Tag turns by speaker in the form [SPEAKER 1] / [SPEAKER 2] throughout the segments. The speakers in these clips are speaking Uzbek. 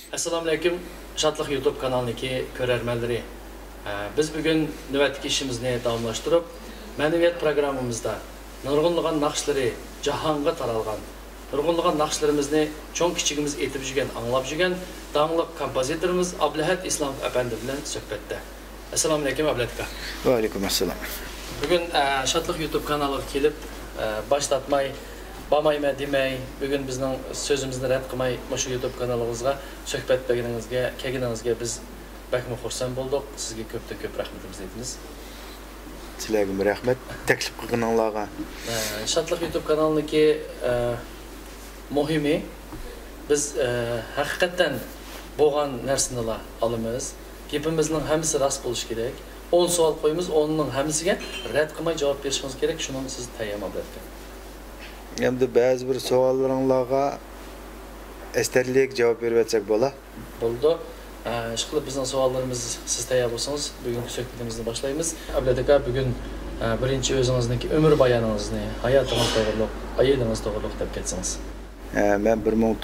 [SPEAKER 1] Assalamu alaykum. Şadlıq YouTube kanalındaki görərmənləri. Biz bugün növbətdəki işimizni davamlaşdırıb, mənəviyyat proqramımızda nurg'unlagan naqshlari jahonga taralgan, nurg'unlagan naqshlarimizni cho'ng kichigimiz etib жүрген, anglab жүрген dаңlıq kompozitorimiz Ablahat Islamov efendi bilan suhbatda. Assalomu alaykum Ablahat aka.
[SPEAKER 2] Va alaykum assalom.
[SPEAKER 1] Bugün Şadlıq YouTube kanaliga kelib, başlatmay Bamayma demay, bugün bizning so'zimizni rad qilmay, shu YouTube kanalingizga suhbat kelganingizga biz bakmi xursand bo'ldik. Sizga ko'p rahmatimizni aytamiz.
[SPEAKER 2] Sizlarga rahmat. Taklif qilganingizga.
[SPEAKER 1] Şadlıq YouTube kanalındaki muhimi biz haqiqatan bo'lgan narsalarni olamiz. Gapimizning hammasi rost bo'lishi kerak. 10 savol qo'yamiz, 10ning hammasiga rad qilmay javob berishingiz kerak. Shuni siz tayyorlab
[SPEAKER 2] Endi ba'zi bir savollaringizga estarlik javob berib o'tsak bo'la.
[SPEAKER 1] Bo'ldi. Ishqilib bizning savollarimiz siz tayyor bo'lsangiz, bugungi suhbatimizni boshlaymiz. Ablahat aka, bugun birinchi o'zingizniki umr bayoningizni, hayotingiz to'g'riliq, oilangiz to'g'riliq deb ketsangiz.
[SPEAKER 2] Men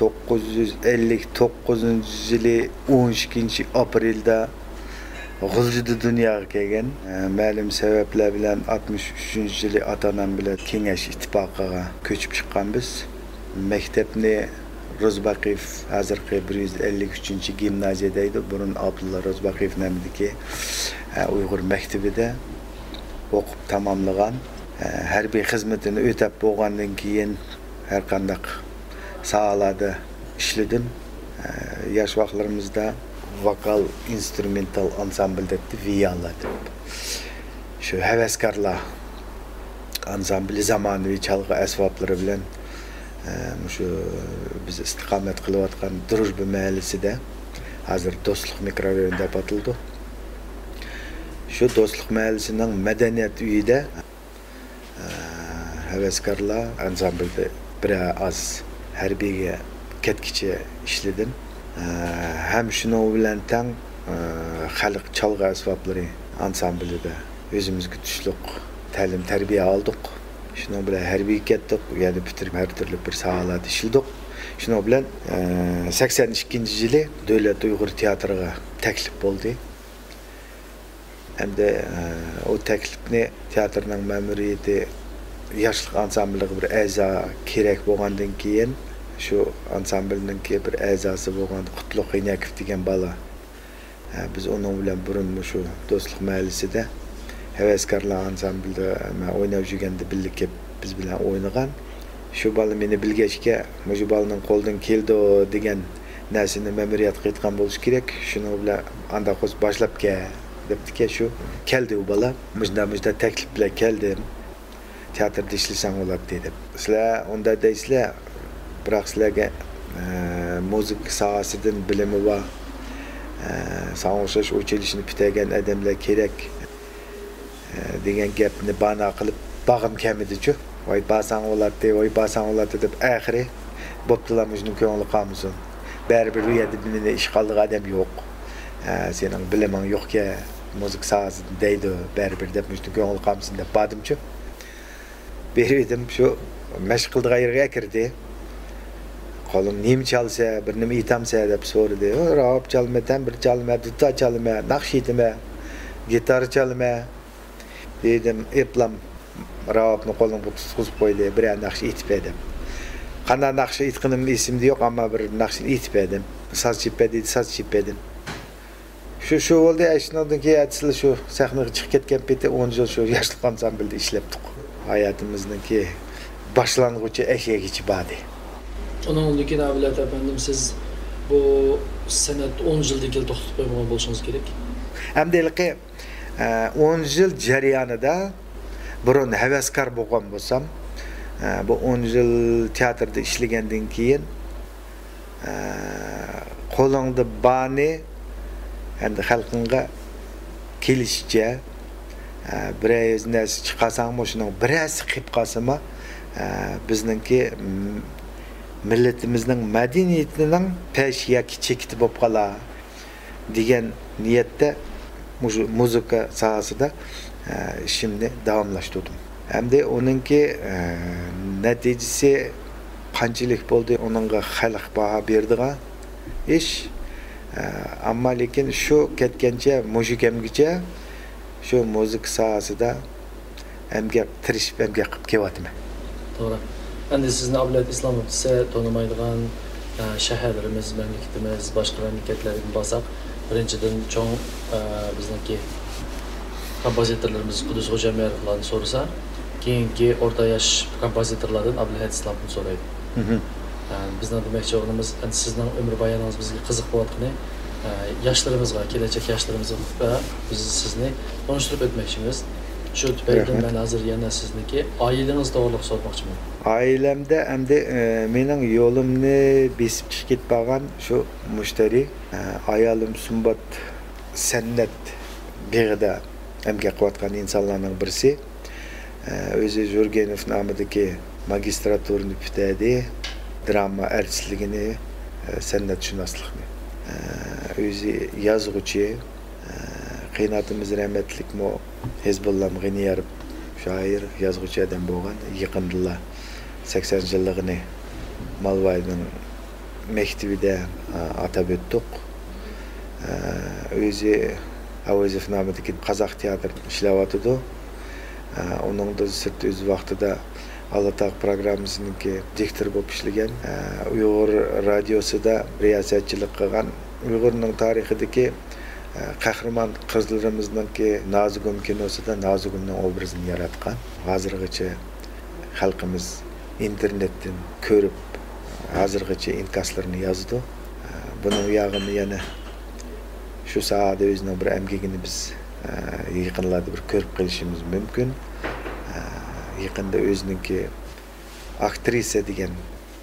[SPEAKER 2] 1959-yili 12-aprelda G'uljida dunyoga kelgan. Ma'lum sabablar bilan 63-yili ota-onam bilan Kengash ittifoqiga ko'chib chiqqanmiz. Maktabni Rozbaqiev hozirgi 153-gimnaziyada edi. Burun Abdulla Rozbaqiev nomidagi Uyg'ur maktabida o'qib tamomlagan. Harbiy xizmatini o'tab bo'lgandan keyin har qanday sohalarda ishladim. Yosh vaqtlarimizda vokal instrumental ansambldagi viyaladim. Shu havaskorlar ansambli zamonaviy chalg'i asboblari bilan shu biz istiqomat qilayotgan Drujba mahallasida, hozir Do'stlik mikrorayoni deb ataldi. Shu Do'stlik mahallasining madaniyat uyida havaskorlar ansamblida biroz harbiyga ketkicha ishladim. Hem şunu bilen tang xalq çalgı asboblari ansamblida özümüzge tushliq ta'lim tarbiya aldık. Şunu bilen harbiy ketdik, yani bitirib her türlü bir sahalarda ishladik. Şunu bilen 82-yili Davlat Uyg'ur teatriga taklif bo'ldi. Hamda o taklifni teatrning ma'muriyati yoshlik ansambliga bir a'zo kerak bo'lgandan keyin şu ansamblninki bir a'zosi bo'lgan Qutlug' G'inakov degan bola. Biz onun bilan burun şu Do'stlik mahallasida havaskorlar ansamblida o'ynab yurganda birlikda biz bilan o'ynagan. Shu bola meni bilgachga, shu bolaning qo'ldan keldi degan narsani ma'muriyatga aytgan bo'lish kerak. Shuni bilan anda qo'z boshlab debdiki, shu keldi u bola. Mujda taklif bilan keldim. Teatrda ishlasang bo'ladi dedi. Sizlar unda deysizlar, biroq sizlarga musiqa sohasidan bilimi bor, sog'inch o'chilishini bitagan odamlar kerak degan gapni bana qilib bag'im kamidi-chu. Voy basang bo'ladi deb oxiri bo'ptilar, mujning ko'ngli qolmasin. Baribir u yerda meni ish qildiq odam yo'q. Sening biliming yo'qka musiqa sohasida deydi, baribir deb mujning ko'ngli qolmasin deb bordim-chu. Berdim shu mashqildiq yerga kirdi. Qo'lim nima chalsa, bir nima aytamsa deb so'radi. Ro'b chalmadan, bir chalma, duta chalma, naqsh aytma, gitar chalma dedim. Eplam Ro'bni qo'limga tutqizib qo'ydi. Bir naqsh aytib edim. Qanday naqsh aytganimni esimda yo'q, ammo bir naqshni aytib edim. Saz chippadim. Shu bo'ldi. Shundan keyin sizlar shu sahnaga chiqib ketgan peti 10 yil shu yoshlik ansamblida ishlabdik. Hayotimizningki boshlang'uchi eshigichi badi.
[SPEAKER 1] Onun keyin Ablahat efendim, siz bu sanat 10 yildan keyin to'xtatib qo'ymagan bo'lishingiz kerak.
[SPEAKER 2] Hamdaliki 10 yil jarayonida burun havaskor bo'lgan bo'lsam, bu 10 yil teatrda ishlagandan keyin qo'lingda bani endi xalqingga kelishcha biroz narsa chiqarsang, shuning biroz qilib qolsama, bizningki milletimizning madaniyatining pesh yoki chekiti bo'lib qolar degan niyatda musiqa sohasida ishimni davomlashtirdim. Hamda onunki natijasi qanchalik bo'ldi, onunga xalq baho berdigan ish Ammo lekin shu ketgancha mujikemgacha shu musiqa sohasida emgak tirishib emgak qilib kelyapman.
[SPEAKER 1] To'g'ri. Endi sizni Abdullahat Islomov desa tonimaydigan shaharlarimiz, mamlakatimiz, boshqa mamlakatlarga borsak, birinchidan cho'ng bizniki kompozitorlarimiz Qudus Xo'jamerovlarni so'rasa, keyingi o'rta yosh kompozitorlardan Abdullahat Islomovni so'raydi. Bizning demoqchi o'g'limiz, endi sizning umr bayoningiz bizga qiziq bo'layotgani, yoshlarimizga, kelajak yoshlarimizga biz sizni tanishtirib o'tmoqchimiz. Shu tufayli men hozir yana sizniki oilangiz to'g'riliq so'ramoqchiman.
[SPEAKER 2] Ailemde endi mening yo'limni besib chiqib ketgan shu mushtari ayolim Sumbat san'at beg'ida emgak qilayotgan insonlarning birisi. O'zi Jurgenov nomidagi magistraturani bitirdi, drama artistligini, san'atshunoslikni. O'zi yozuvchi, qiynatimiz rahmatlik mo Hezbollah G'iniyarov shoir, yozuvchi odam bo'lgan. Yaqinda 80-yilligini Malvayning maktabida atab o'tdik. O'zi Avazov nomidagi qozoq teatri ishlayotdi. Onun da sırt öz vaqtida Alataq programmasininki diktor bo'lib ishlagan. Uyg'ur radiosida riyosatchilik qilgan. Uyg'urning tarixidagi qahramon qizlarimizningki Nozigum kinosida Nozigumning obrazini yaratgan. Hozirgacha xalqimiz internetdan ko'rib, hozirgacha inkaslarni yozdi. Buning yog'ini yana shu sohada o'zining bir emgegini biz yaqinlarda bir ko'rib qilishimiz mumkin. Yaqinda o'zininki aktrisa degan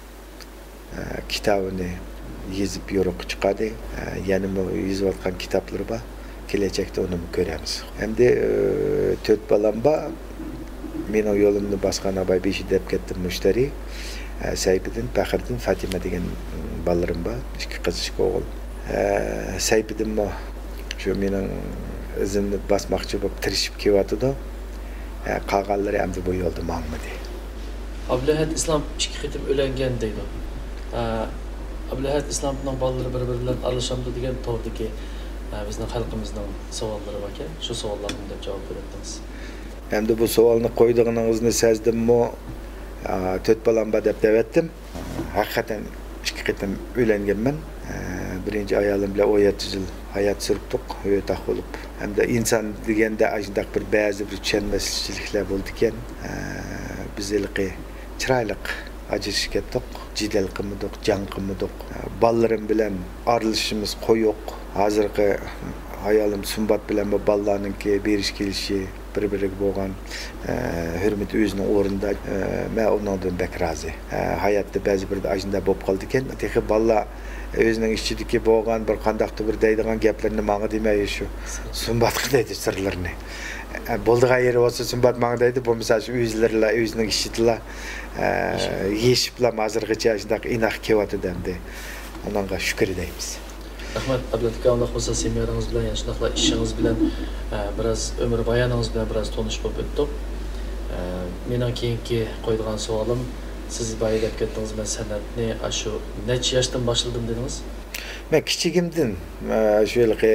[SPEAKER 2] kitobini yozib yo'q chiqadi. Yana yozayotgan kitoblari bor. Kelajakda uni ko'ramiz. Endi 4 balam bor. Mening yo'limni bosgan abay 5 deb ketdim mushtari. Sayfiddin, Faxriddin, Fatima degan balalarim bor. 2 qiz, 2 o'g'il. Sayfiddin mo shu mening izimni basmoqchi bo'lib tirishib kelyotdi. Qolganlari endi bu yo'lda mangmadi.
[SPEAKER 1] Abdullahat Islom 2 qitim o'langan deydi. Abdullahat Islomning bolalari bir-biridan aralashadi degan to'g'ridagi bizning xalqimizning savollari bor ekan. Shu savollarga deb javob beramiz.
[SPEAKER 2] Endi bu savolni qo'ydigingizni sezdimmi? 4 balam bor deb aytdim. Haqiqatan 2 qitim o'langanman. Birinchi ayolim bilan 17 yil hayot suribdik, o'ta bo'lib. Hamda inson deganda ajindaq bir ba'zi bir tushunmasliklar bo'ldi ekan. Biz ilqi chiroyli ajrashib ketdik, jidal qilmadik, jang qilmadik. Ballalarim bilan arilishimiz qo'yoq. Hozirgi ayolim Sumbat bilan bu ballarninki berish kelishi bir-biriga bo'lgan hurmat o'zining o'rnida. Men undan bek rozi. Hayotda ba'zi bir ajinda bo'lib qoldi ekan. Texi ballar o'zining ichidagi bo'lgan bir qandaqdir bir deydigan gaplarni menga demay shu Sumbatga deydi sirlarini. Bo'ldigan yeri bo'lsa Sumbat menga deydi, bu misol o'zlarilar o'zining ichidala yeshiblar hozirgacha shunday inoq kelyapti endi. Onga shukr deymiz.
[SPEAKER 1] Rahmat Abdullatka, Allah bo'lsa semiyeringiz bilan, yana shunday ishingiz bilan biroz umr bayoningiz bilan biroz tanishib o'tdik. Mening keyingi qo'ydigan savolim, siz bayilab ketdingiz, men san'atni shu necha yoshdan boshladim dedingiz?
[SPEAKER 2] Men kichigimdan shu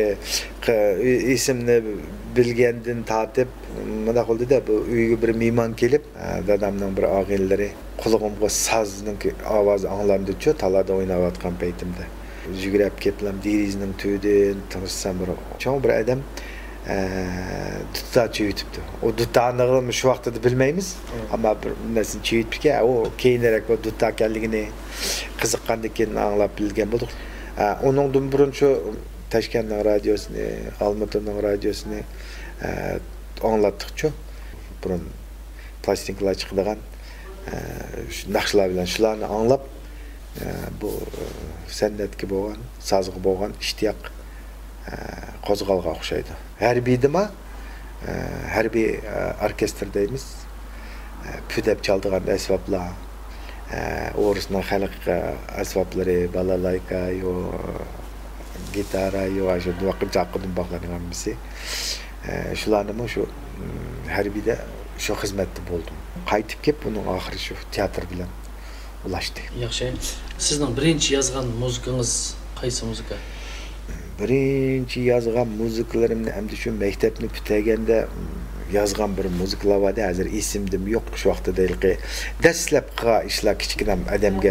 [SPEAKER 2] isimni bilgandan tortib nima qildida, bu uyga bir mehmon kelib, dadamning bir og'inlari qulog'imga sazning ovozi anglandi-chu, talada o'ynayotgan paytimda. Yugurib ketdim, derizning to'yidan tanishsam bir odam dutta çöğütüptü. O duttanlığını şu vaqtda bilmeymiz. Ama bir narsani çöğütüpke, o keyinroq bu dutta ekanligini qiziqqandan anglab bilgan bo'ldik. Onundan burun şu Toshkentning radiosini, Olmaotaning radiosini anglatdik-chu. Burun plastinkalar chiqadigan naqshlar bilan shularni anglab bu san'atga bo'lgan, sozga bo'lgan ishtiyoq qo'zg'alga o'xshaydi. Harbiydimi? Harbiy orkestrdaymiz. Püdep çaldıgan asboblar, o'risning xalq asboblari, balalayka, yo gitara, yo shu vaqt chaqirdim baqlanganmisi. Shularni shu harbiyda shu xizmatda bo'ldim. Qaytib kelib, uning oxiri shu teatr bilan ulashdi.
[SPEAKER 1] Yaxshi. Sizning birinchi yozgan musiqangiz qaysi musiqa?
[SPEAKER 2] Birinchi yozgan muzikalarımni endi shu maktabni bitirganda yozgan bir muzikalar vardı. Hozir esimdim yo'q shu vaqtda deyilki. Dastlabki ishlar kichkinam odamga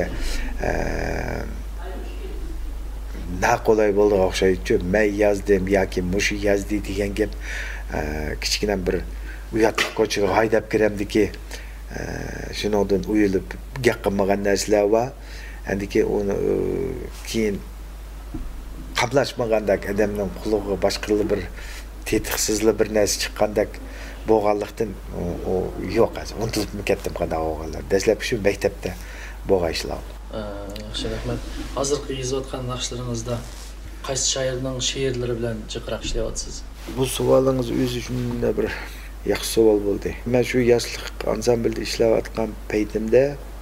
[SPEAKER 2] naqolay bo'ldi o'xshaydi. Men yozdim yoki mushu yozdi degan gap kichkinam bir uyatliq ko'chaga haydab kiramdiki shundan uyilib gap qilmagan narsalar bor. Endiki onu keyin qablashmagandak adamning qulig'i boshqa bir tetiqsizli bir narsa chiqqandak bo'lganlikdan o yo'q hozir unutilib ketdim qanday bo'lganlar. Dastlab shu maktabda bo'lgan ishlar.
[SPEAKER 1] Yaxshi rahmat. Hozirgi yozayotgan naqshlaringizda qaysi shoirning she'rlari bilan jiqroq ishlayapsiz?
[SPEAKER 2] Bu savolingiz o'zi uchun bir yaxshi savol bo'ldi. Men shu yoshlik ansamblda ishlayotgan paytimda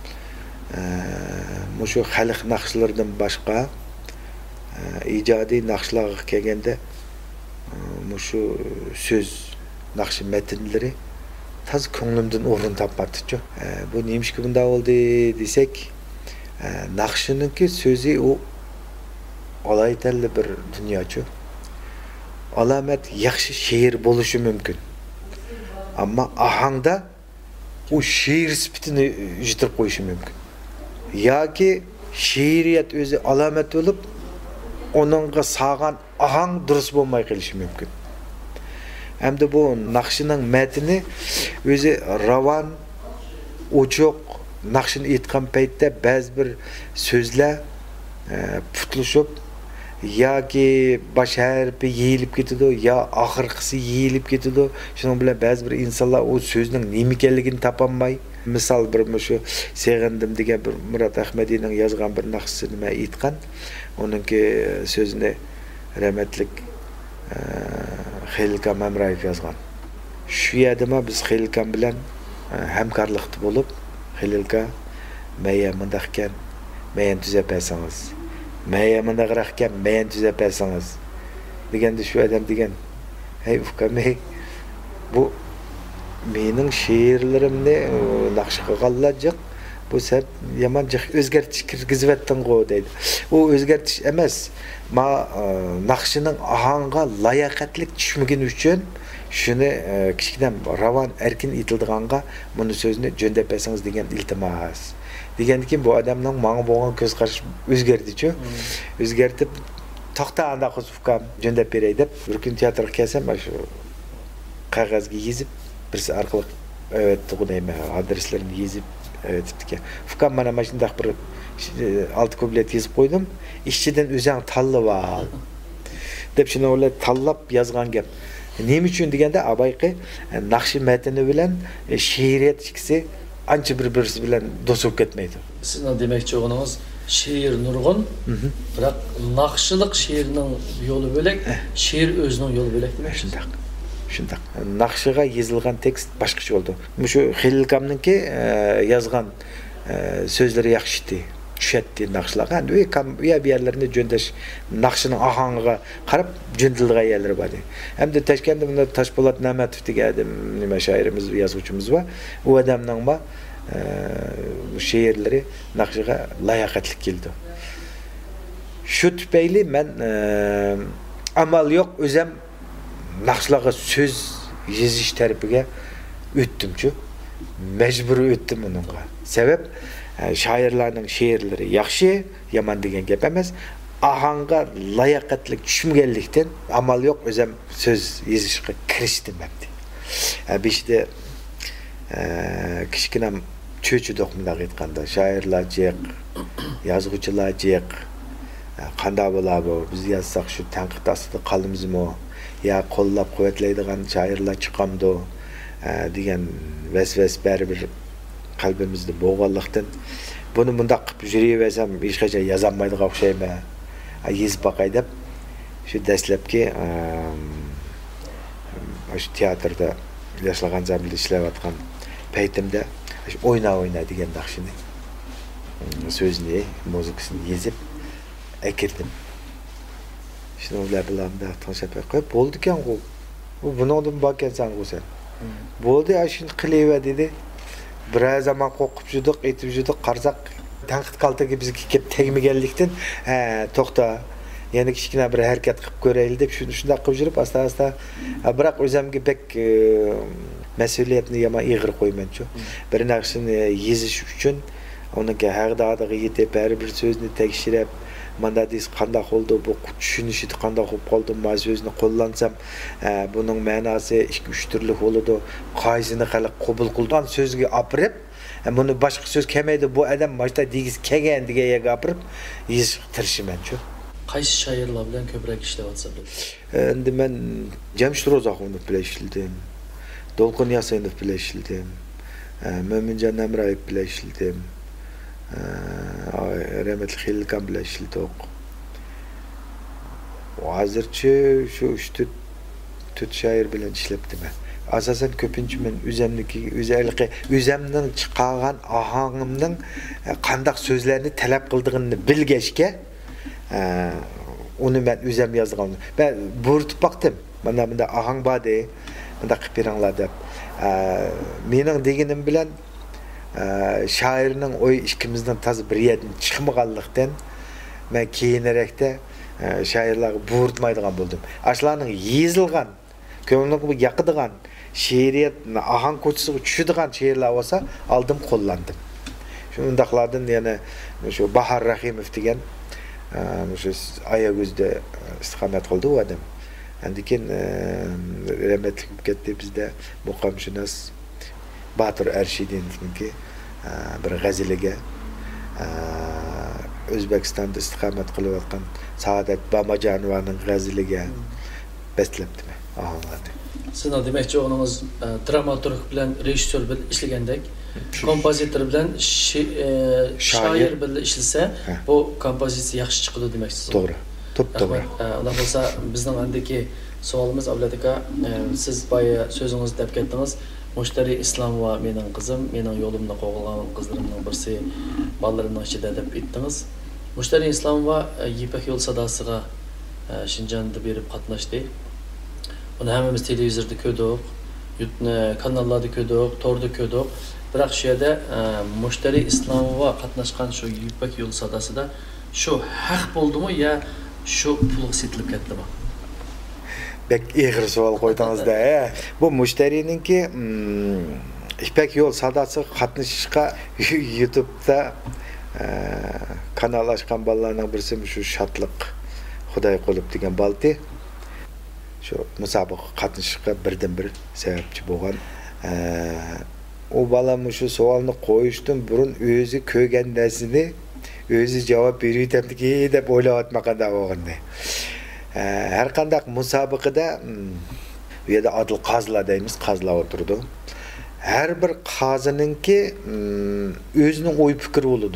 [SPEAKER 2] shu xalq naqshlaridan boshqa ijodiy naqshlarga kelganda shu so'z naqshi matnlari taz ko'nglimdan o'rin topmadi-ku. Bu nimishki bunday bo'ldi desak, naqshiningki so'zi u olaytalli bir dunyochu. Alamat yaxshi she'r bo'lishi mumkin. Ammo ahangda u she'r sifatini yitirib qo'yishi mumkin. Yoki she'riyat o'zi alamat bo'lib, onunğa sağan ahang durus bo'lmay qilishi mumkin. Hamda bu naqshining matni o'zi ravan, ochiq naqshini aytgan paytda ba'zi bir so'zlar putlashib yoki bosh harfi yeyilib ketadi, yo oxirgisi yeyilib ketadi. Shuning bilan ba'zi bir insonlar o so'zning nima ekanligini topolmay, misol bir shu Seg'indim degan bir Murod Ahmadiyning yozgan bir naqsini men aytgan. Onunki sözünü rahmetlik Xelilkan Mamrayev yazgan. Şu yerda biz Xelilkan bilan hamkorlikda bo'lib, Xelilka "Maya mundaq ekan, men tuzab bersangiz. Maya mundaqroq ekan, men tuzab bersangiz." Deganda shu odam degan, "Hey ukam, bu mening she'rlarimni naqsh qilganlar bu sen yaman o'zgartish kirgizayotding-ku" deydi. U o'zgartish emas. Ma naqshining ahanga layoqatlik tushmagan uchun shuni kichkina ravan erkin aytildiganga buni so'zni jo'ndab bersangiz degan iltimos. Deganki bu odamning menga bo'lgan ko'z qarashi o'zgardi-ku. O'zgartib to'xta anda qilib jo'ndab beray deb bir kun teatrga kelsam, shu qog'ozga yozib birisi orqali deyman, adreslarini yozib debdiki. Fukam mana shunday bir 6 kublet yozib qo'ydim. İşçiden o'zing tanlab al. Deb shuni ular tanlab yozgan gap. Nima uchun deganda abayqi naqshi matni bilan she'riyat ikkisi ancha bir-birisi bilan do'sib ketmaydi.
[SPEAKER 1] Sizning demoqchi o'g'lingiz she'r nurg'un, biroq naqshilik she'rning yo'li bo'lak, she'r o'zining yo'li bo'lak demak.
[SPEAKER 2] Shundaq. Naqshiga yozilgan tekst boshqacha bo'ldi. Shu Xelilkamningki yozgan so'zlari yaxshi tushadi naqshlarga. Endi u yerlarni jo'ndash naqshining ohangiga qarab jo'ndilgan yerlari bor. Hamda Toshkentda bunda Toshpo'lat Namatov degan nima shoirimiz, yozuvchimiz bor. U odamning she'rlari naqshiga layoqatli keldi. Shu tufayli men amal yo'q o'zim naqshlarga so'z yozish tarafiga o'tdim-ku. Mecbur o'tdim bunga. Sebep shoirlarning she'rlari yaxshi, yomon degan gap emas. Ahanga layoqatlik tushmaganlikdan amal yo'q o'zim so'z yozishga kirishdim endi. Beshda kichkina cho'chidoq bunday aytganda shoirlar jiq, yozuvchilar jiq. Qanday bo'ladi bu? Biz yozsak shu tanqid ostida qolamizmi? Ya qo'llab quvvatlaydigan shoirlar chiqamdi degan vasvas baribir qalbimizda bo'lganlikdan buni bundaq qilib yuraversam hech qachon yozolmaydigan o'xshayman. Yozib boqay deb shu dastlabki shu teatrda yoshlar ansamblida ishlayotgan paytimda o'yna degan naqshini so'zini, muzikasini yozib akirdim. Shuninglar bilan tanishib qo'yib bo'ldi ekan u. Bu bundan bo'lgansan u sen. Bo'ldi, shuni qilaver dedi. Biroz zaman qo'rqib yurdik, aytib yurdik, qarsak tanqid qaltaga bizga kelib tegmaganlikdan, to'xta. yana kichkina bir harakat qilib ko'raylik deb shunday qilib yurib asta biroq o'zimga pek mas'uliyatni yomon ig'ir qo'ymanchu. Bir narsani yezish uchun unga haqdoriga yetib bir so'zni tekshirib manda deyiz qanday oldu bu tushunishi qanday bo'lib qoldi ma so'zni qo'llansam buning ma'nosi 2-3 turli bo'ladi qaysini xalq qabul qilgan so'zga opirib buni boshqa so'z kelmaydi bu odam boshqa degiz kelgan degan yerga opirib yezish tirishimanchu.
[SPEAKER 1] Qaysi shoirlar bilan ko'proq ishlayapsiz?
[SPEAKER 2] Endi men Jamshid Ro'zaxonov bilan ishladim. Dolqin Yasinov bilan ishladim. Mo'minjon Namrayev bilan ishladim. Rahmetli Xilkan bilan ishladik. Hozircha shu 3-4 shoir bilan ishlabdim. Asosan ko'pincha men o'zimning chiqargan ohangimning qanday so'zlarni talab qildig'ini bilgachga uni men o'zim yozganman. Ben bo'rtib baqdim. Mana bunda ohang bor-da, bunda qilib beringlar deb. Mening deganim bilan shoirning o'y ikkimizdan toza bir yerdan chiqmaganlikdan men keyinroqda shoirlarga bo'rtmaydigan bo'ldim. Ashlarning yezilgan, ko'nglimga yoqadigan she'riyat ohang ko'chisiga tushadigan she'rlar bo'lsa, oldim qo'llandim. Shundaqlardan yana shu Bahar Rahimov degan shu Ayaguzda istiqomat qildi u odam. Lekin rahmetli bo'lib ketdi bizda muqamshunos Batir Arshidovniki bir g'azaliga O'zbekistonda istiqomat qilayotgan Saodat Bamajonovaning g'azaliga bestlabdim.
[SPEAKER 1] Sizning demakchi o'g'lingiz dramaturg bilan rejissyor bilan ishlagandek, kompozitor bilan shoir bilan ishlasa, bu kompozitsiya yaxshi chiqadi demaksiz.
[SPEAKER 2] To'g'ri. To'g'ri.
[SPEAKER 1] Unda bo'lsa bizning andagi savolimiz Avlod aka, siz boya so'zingizni deb ketdingiz. Mushtari Islom va mening qizim, mening yo'limda qo'g'ilgan qizlarimning birisi bolalarning ichida deb aytdingiz. Mushtari Islom va Yipak yo'l sadosiga Shinjonda berib qatnashdi. Uni hammamiz televizorda ko'rdik, kanallarda ko'rdik, torda ko'rdik. Biroq shu yerda Mushtari Islom va qatnashgan shu Yipak yo'l sadosida shu haq bo'ldimi yo shu pul setilib ketdimi?
[SPEAKER 2] Bek ig'ir savol qo'ydingiz-da. Bu mushtarininki İpek yo'l sadosi qatnashishga YouTube'da kanal ochgan bolalarning birisi shu Shatliq Xudoy qolib degan balti. Shu musobaqa qatnashishga birdan-bir sababchi bo'lgan. O bolam shu savolni qo'yishdan burun o'zi ko'rgan narsani o'zi javob berayotgandiki deb o'ylayotmaqanda bo'lganda. Her qanday musobaqada bu yerda adil qozilar deymiz, qozilar o'tirdi. Her bir qozininki o'zining o'y fikri bo'ladi.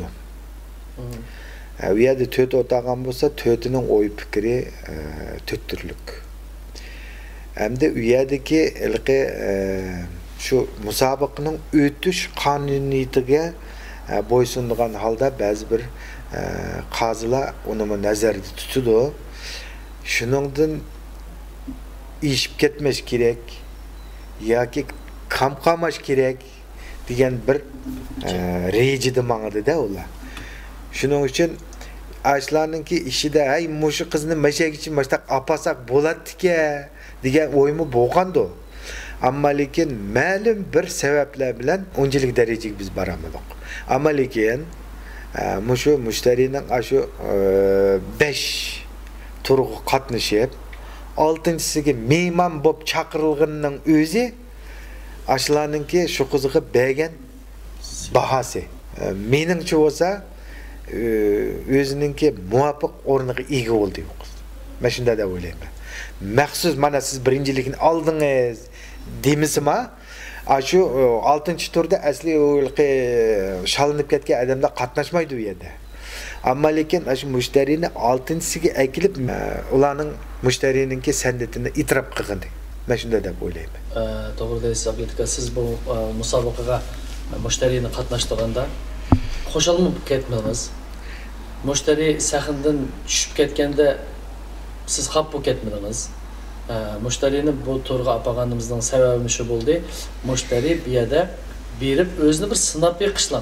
[SPEAKER 2] Bu yerda 4 o'tag'an bo'lsa, 4'ning o'y fikri 4 turlik. Hamda u yerdagi ilqi shu musobaqaning o'tish qonuniyatiga bo'ysundigan holda ba'zi bir qozilar uni nazarda tutadi. Shuningdan ishib ketmash kerak yoki qamqamash kerak degan bir rejida mang'adida ular. Shuning uchun ashlarningki ishida ay mushu qizni mashagichi mashtaq apasak bo'ladi-ki degan o'ymi bo'lgandi. Ammo lekin ma'lum bir sabablar bilan unchalik darajaga biz boramidik. Ammo lekin mushu mushtarining shu 5 turg'i qatnashib, 6-chisiga mehmon bo'lib chaqirilganning o'zi ashlarningki shu qizga bergan bahasi. Meningcha bo'lsa, o'zininki muvofiq o'rniga ega bo'ldi bu qiz. Men shunday deb o'ylayman. Maxsus mana siz birinchilikni oldingiz demisima, shu 6-turda asli o'lqi shalinib ketgan odamlar qatnashmaydi u yerda. Ammo lekin shu mushtarini 6-siga akilib, ularning mushtarininki san'atini itiraf qilgandi. Men shunday deb o'ylayman.
[SPEAKER 1] To'g'ri deysiz, Abdulla. Siz bu musobaqaga mushtarini qatnashtirganda qo'shilib ketmadingiz. Mushtari sahndan tushib ketganda siz xafa bo'lib ketmadingiz. Mushtarini bu turga olganimizning sababi shu bo'ldi. Mushtari bu yerda berib o'zini bir sinab beqishlan.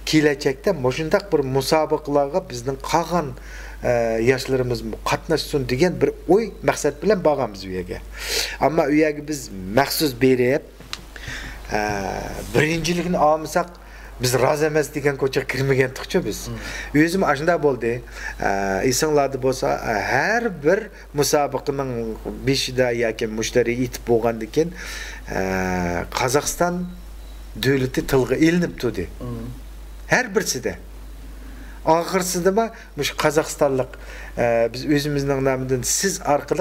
[SPEAKER 2] kelajakda mushundaq bir musobaqalarga bizning qolgan yoshlarimiz qatnashsin degan bir o'y maqsad bilan borganmiz u yerga. Ammo u yerga biz maxsus berib birinchilikni olmasak biz rozi emas degan ko'chaga kirmagandik-ku biz. O'zim ashunda bo'ldi. Esinglarda bo'lsa, har bir musobaqaning beshida yoki mushtari yetib bo'lgandan keyin Qozog'iston davlati tilga ilinib turdi. Har birsida. Oxirsidami mush Qozog'istonlik biz o'zimizning nomidan siz orqali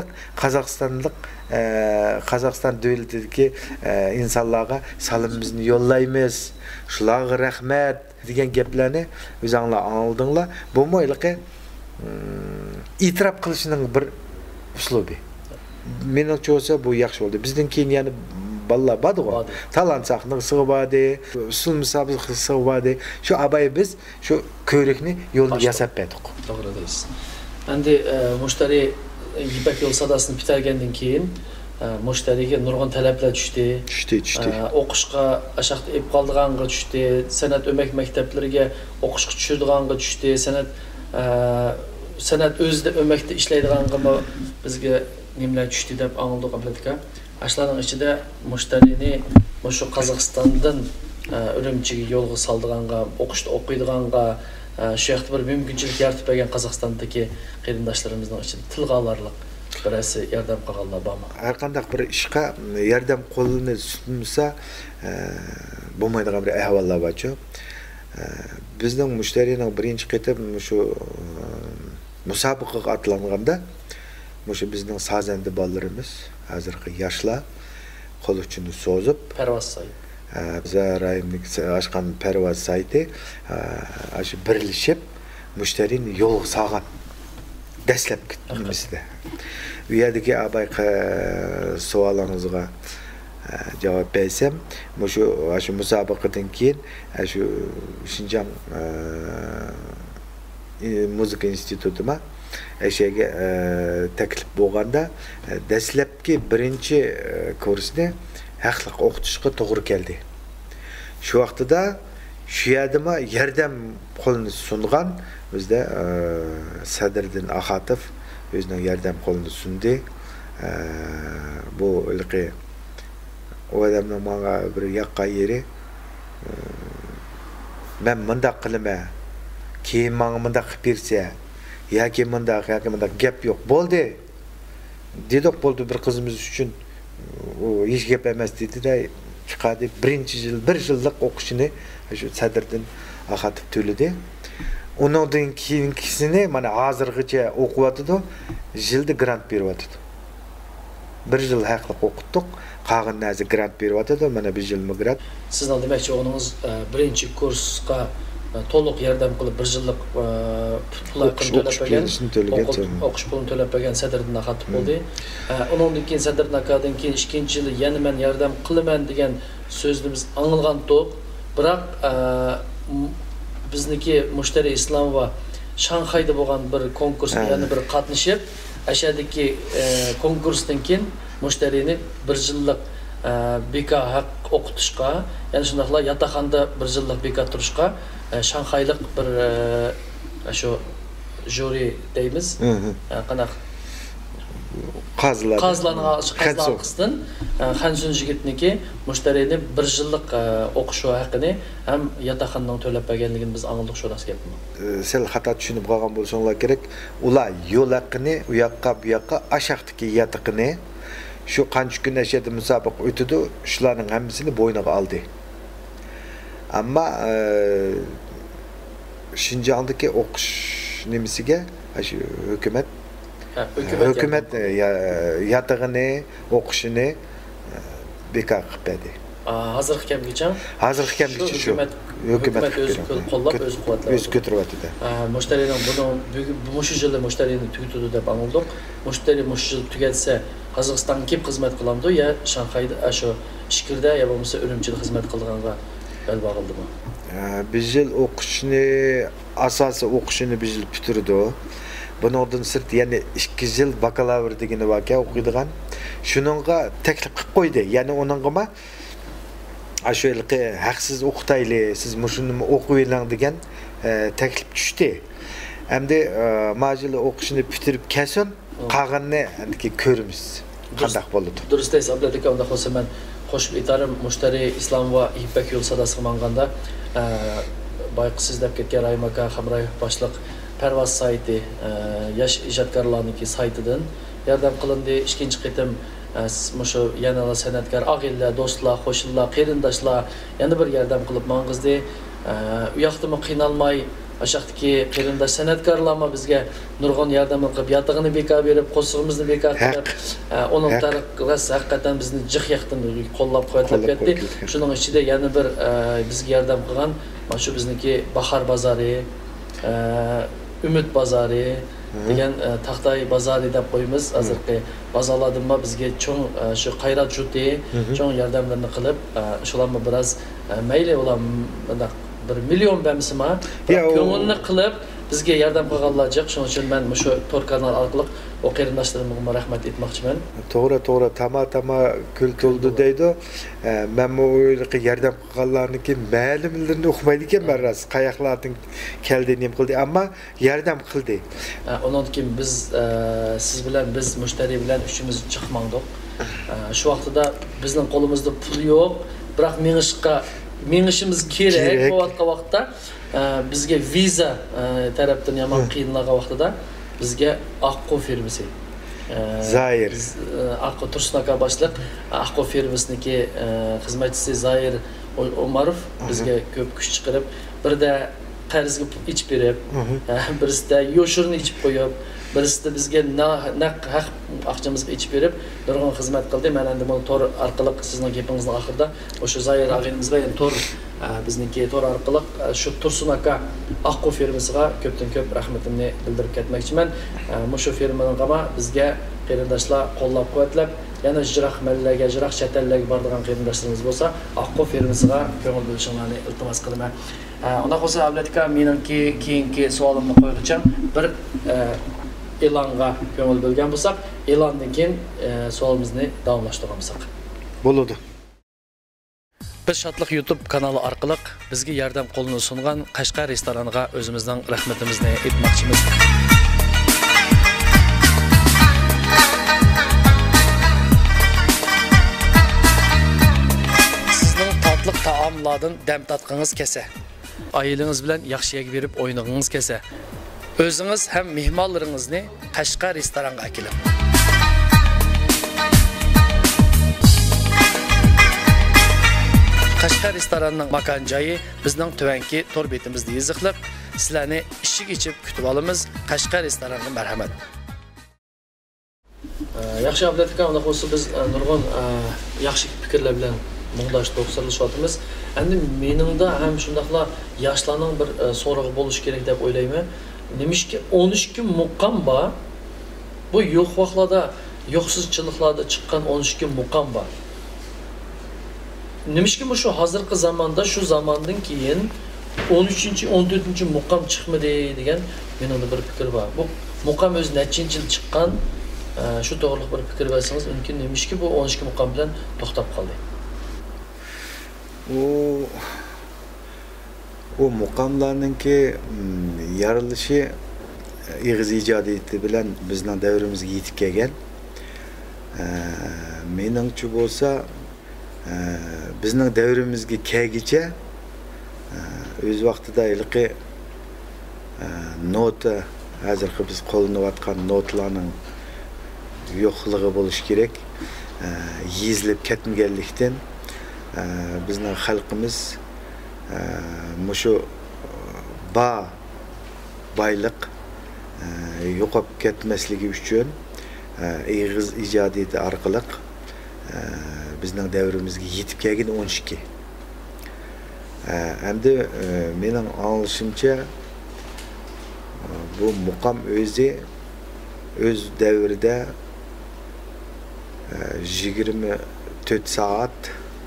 [SPEAKER 2] Qozog'iston davlatidagi insonlarga salomimizni yo'llaymiz. Shularga rahmat degan gaplarni o'zinglar oldinglar. Bu mo'yliqi e'tirof qilishning bir uslubi. Menimcha bo'lsa bu yaxshi bo'ldi. Bizdan keyin yana ballar bor. Talant sahniga sig'ibadi, usul musobaqasiga sig'ibadi. Shu abay biz shu ko'rikni yo'lni yasab berdik.
[SPEAKER 1] To'g'ri deysiz. Endi mushtari Ipak yo'l sadasini bitirgandan keyin mushtariga nurg'un talablar tushdi. O'qishga ashaqda ep qoldiganga tushdi. San'at o'mak maktablariga o'qishga tushirdiganga tushdi. San'at o'zida o'makda ishlaydiganga bizga nimalar tushdi deb angladiq ablatka. Ashlarning ichida mushtarini shu Qozog'istondan Urumchiga yo'lga soldiganga, o'qishda o'qiydiganga, shu yoqda bir mumkinchilik yaratib bergan Qozog'istondagi qarindoshlarimizning ichida tilga olarlik birasi yordam qilganlar bormi?
[SPEAKER 2] Har qanday bir ishga yordam qo'lini sunsa bo'lmaydigan bir ahvollar bor-ku. Bizning mushtarining birinchi qetib shu musobaqaga atlanganda shu bizning sazandi bolalarimiz hozirgi yoshlar qo'l uchini so'zib
[SPEAKER 1] Parvoz sayti
[SPEAKER 2] Zarayimlik ochgan Parvoz sayti shu birlashib mushtarini yo'lga solgan dastlabki nimasida. Bu yerdagi abay savolingizga javob bersam, shu musobaqadan keyin shu Shinjang muzika institutima Eşeğe teklif bo'lganda dastlabki birinchi kursni haqliq o'qitishga to'g'ri keldi. Shu vaqtida shu yerdama yordam qo'lini sungan bizda Sadriddin Axatov o'zining yordam qo'lini sundi. Bu ilqi o odamning menga bir yoqqan yeri men bundaq qilma, keyin menga bundaq qilib bersa yoki bundaq gap yo'q bo'ldi. Dedik bo'ldi bir qizimiz uchun u hech gap emas dedi-da, chiqadi bir yillik o'qishini shu Sadriddin Axatov to'ladi. Undan keyingisini mana hozirgacha o'qiyotdi, yilda grant beryapti. Bir yil haqliq o'qitdik, qolgan narsa grant beryapti, mana bir yil grant.
[SPEAKER 1] Sizning demakchi o'g'lingiz birinchi kursga to'liq yordam qilib bir yillik o'qish pulini to'lab bergan Sadriddin Axatov bo'ldi. Undan keyin Sadriddin akadan keyin ikkinchi yili yana men yordam qilaman degan so'zimiz anglgandik. Biroq bizniki Mushtari Islomova Shanxayda bo'lgan bir konkursga yana bir qatnashib, ashadagi konkursdan keyin Mushtarini bir yillik beka haq o'qitishga, ya'ni shundaqla yotoqxonada bir yillik beka turishga Shanxaylik bir shu juri deymiz. Qanaq qazlarning Xansun yigitniki Mushtarini bir yillik o'qish haqini ham yotoqxonadan to'lab berganligini biz angladik shu ras gapmi.
[SPEAKER 2] Siz xato tushunib qolgan bo'lsanglar kerak. Ular yo'l haqini u yoqqa bu yoqqa ashaqdagi yotoqini shu qancha kun ashada musobaqa o'tdi, shularning hammasini bo'yniga oldi. Ammo Shinjongdagi o'qish nimasiga shu hukumat yotog'ini, o'qishini bekor qilib berdi.
[SPEAKER 1] Hozirgi kamgacha?
[SPEAKER 2] Hozirgi kamgacha shu hukumat
[SPEAKER 1] o'zi qo'llab, o'zi quvvatlab,
[SPEAKER 2] o'zi ko'taryapti.
[SPEAKER 1] Mushtarining buni yili mushtarini tugatdi deb angladik. Mushtari yil tugatsa Qozog'istonga kelib xizmat qilamdi yo Shanxayda shu Ishkirda yo bo'lmasa Urumchida xizmat qilganga bel bog'ildimi?
[SPEAKER 2] Bir yil o'qishni, asosiy o'qishini bir yil bitirdi. Bundan sırt yani 2 yıl bakalavr degeni var ki okuyduğun. Şununla teklif qilib qo'ydi. Yani onunla aşu ilqi haqsiz o'qitayli, siz mushuni o'qib eling degan taklif tushdi. Endi majili o'qishini bitirib kelsin, qolganini endi ko'ramiz. Qanday bo'ladi?
[SPEAKER 1] Durust deysiz, Abdulaka, unda bo'lsa men qo'shib aytarim, mushtari islom va ipak yo'l sadasiga manganda bayqi siz deb ketgan Rahim aka Hamroy boshliq Parvoz sayti, yosh ijodkorlarniki saytidan yordam qilindi. Ikkinchi qitim mushu yana san'atkor og'illar, do'stlar, qo'shnilar, qarindoshlar yana bir yordam qilib mangizdi. U yoqdimi qiynalmay, aşağıdaki qarindosh san'atkorlarma bizga nurg'un yordam qilib, yotig'ini bekor berib, qo'shig'imizni bekor qilib, uning tariqasi haqiqatan bizni jiq yoqdan qo'llab-quvvatlab ketdi. Shuning ichida yana bir bizga yordam qilgan mana shu bizniki Bahor bozori, Umid bozori degan Taxtay bozori deb qo'yamiz. Hozirgi bozorlardanma bizga cho'ng shu Qayrat juti cho'ng yordamlarni qilib, shularni biroz mayli ular bir million bemsima ko'ngilni qilib bizga yordam qilganlar jiq. Shuning uchun men shu tor kanal orqali o qarindoshlarimga rahmat aytmoqchiman.
[SPEAKER 2] To'g'ri, tama kul to'ldi deydi. Men bu yordam qilganlarniki ma'lumlarni o'qimaydi ekan, maras qayoqlardan keldi, nima qildi, ammo yordam qildi.
[SPEAKER 1] Undan keyin biz siz bilan biz mushtari bilan uchimiz chiqmandik. Shu vaqtida bizning qo'limizda pul yo'q, biroq mengishimiz kerak. Bu vaqtda bizga viza tarafdan yomon qiynalgan vaqtida bizga Aqqo firmasi Zahir Aqqo Tursun aka boshliq Aqqo firmasiniki xizmatchisi Zahir Umarov bizga ko'p kuch chiqarib, birda qarzga ichib berib, birisida yo'shirini ichib qo'yib, birisida bizga naq haq aqchamizga ichib berib, nurg'un xizmat qildi. Men endi buni tor orqali sizning gapingizning oxirida o'sha Zahir ag'inimiz bilan tor bizniki tor orqali shu Tursun aka Aqqo firmasiga ko'pdan ko'p rahmatimni bildirib ketmoqchiman. Shu firmaning qama bizga qarindoshlar qo'llab-quvvatlab, yana jiroq mallaga, jiroq chatallarga boradigan qarindoshlarimiz bo'lsa, Aqqo firmasiga ko'ngil bo'lishingizni iltimos qilaman. Unda bo'lsa Abdulaka, meningki keyingi savolimni qo'yishim bir e'longa ko'ngil bo'lgan bo'lsak, e'londan keyin savolimizni davomlashtiramiz.
[SPEAKER 2] Bo'ladi.
[SPEAKER 1] Biz Shodliq YouTube kanali orqali bizga yordam qo'lini sungan Qashqar restoraniga o'zimizning rahmatimizni aytmoqchimiz. Sizning tatliq taomlardan dam tatqingiz kelsa, oilangiz bilan yaxshi yeg berib o'ynagingiz kelsa, o'zingiz ham mehmonlaringizni Qashqar restoranga kelib Qashqar restoranining makon joyi bizning tuvanki tor betimizda yoziqlab, sizlarni ishik ichib kutib olamiz. Qashqar restoraniga marhamat. Yaxshi Abdulaka, unda bo'lsa biz nurg'un yaxshi fikrlar bilan muhtaç to'qsirlashyapmiz. Endi meningda ham shundaqla yoshlarning bir so'rig'i bo'lishi kerak deb o'ylayman. Nimishki 12 muqam bor. Bu yo'q vaqtlarda, yo'qsizchiliklarda chiqqan 12 muqam bor. Nimishki shu hozirgi zamonda, shu zamondan keyin 13-14 muqam chiqmadi degan meningda bir fikr bor. Bu muqam o'zi nechinchi yil chiqqan, shu to'g'riliq bir fikr bersangiz mumkin. Nimishki bu 12 muqam bilan to'xtab qoldi.
[SPEAKER 2] O muqamlarninki yarilishi ig'iz ijodiyati bilan bizning davrimizga yetib kelgan. Meningcha bo'lsa, bizning davrimizga kelgicha o'z vaqtida ilqi nota, hozirgi biz qo'llanayotgan notlarning yo'qligi bo'lishi kerak. Yezilib ketmaganlikdan bizning xalqimiz mushu boyliq yo'qolib ketmasligi uchun ig'iz ijodiyati orqali bizning davrimizga yetib kelgan 12. Endi mening anglashimcha bu muqam o'z davrida 24 soat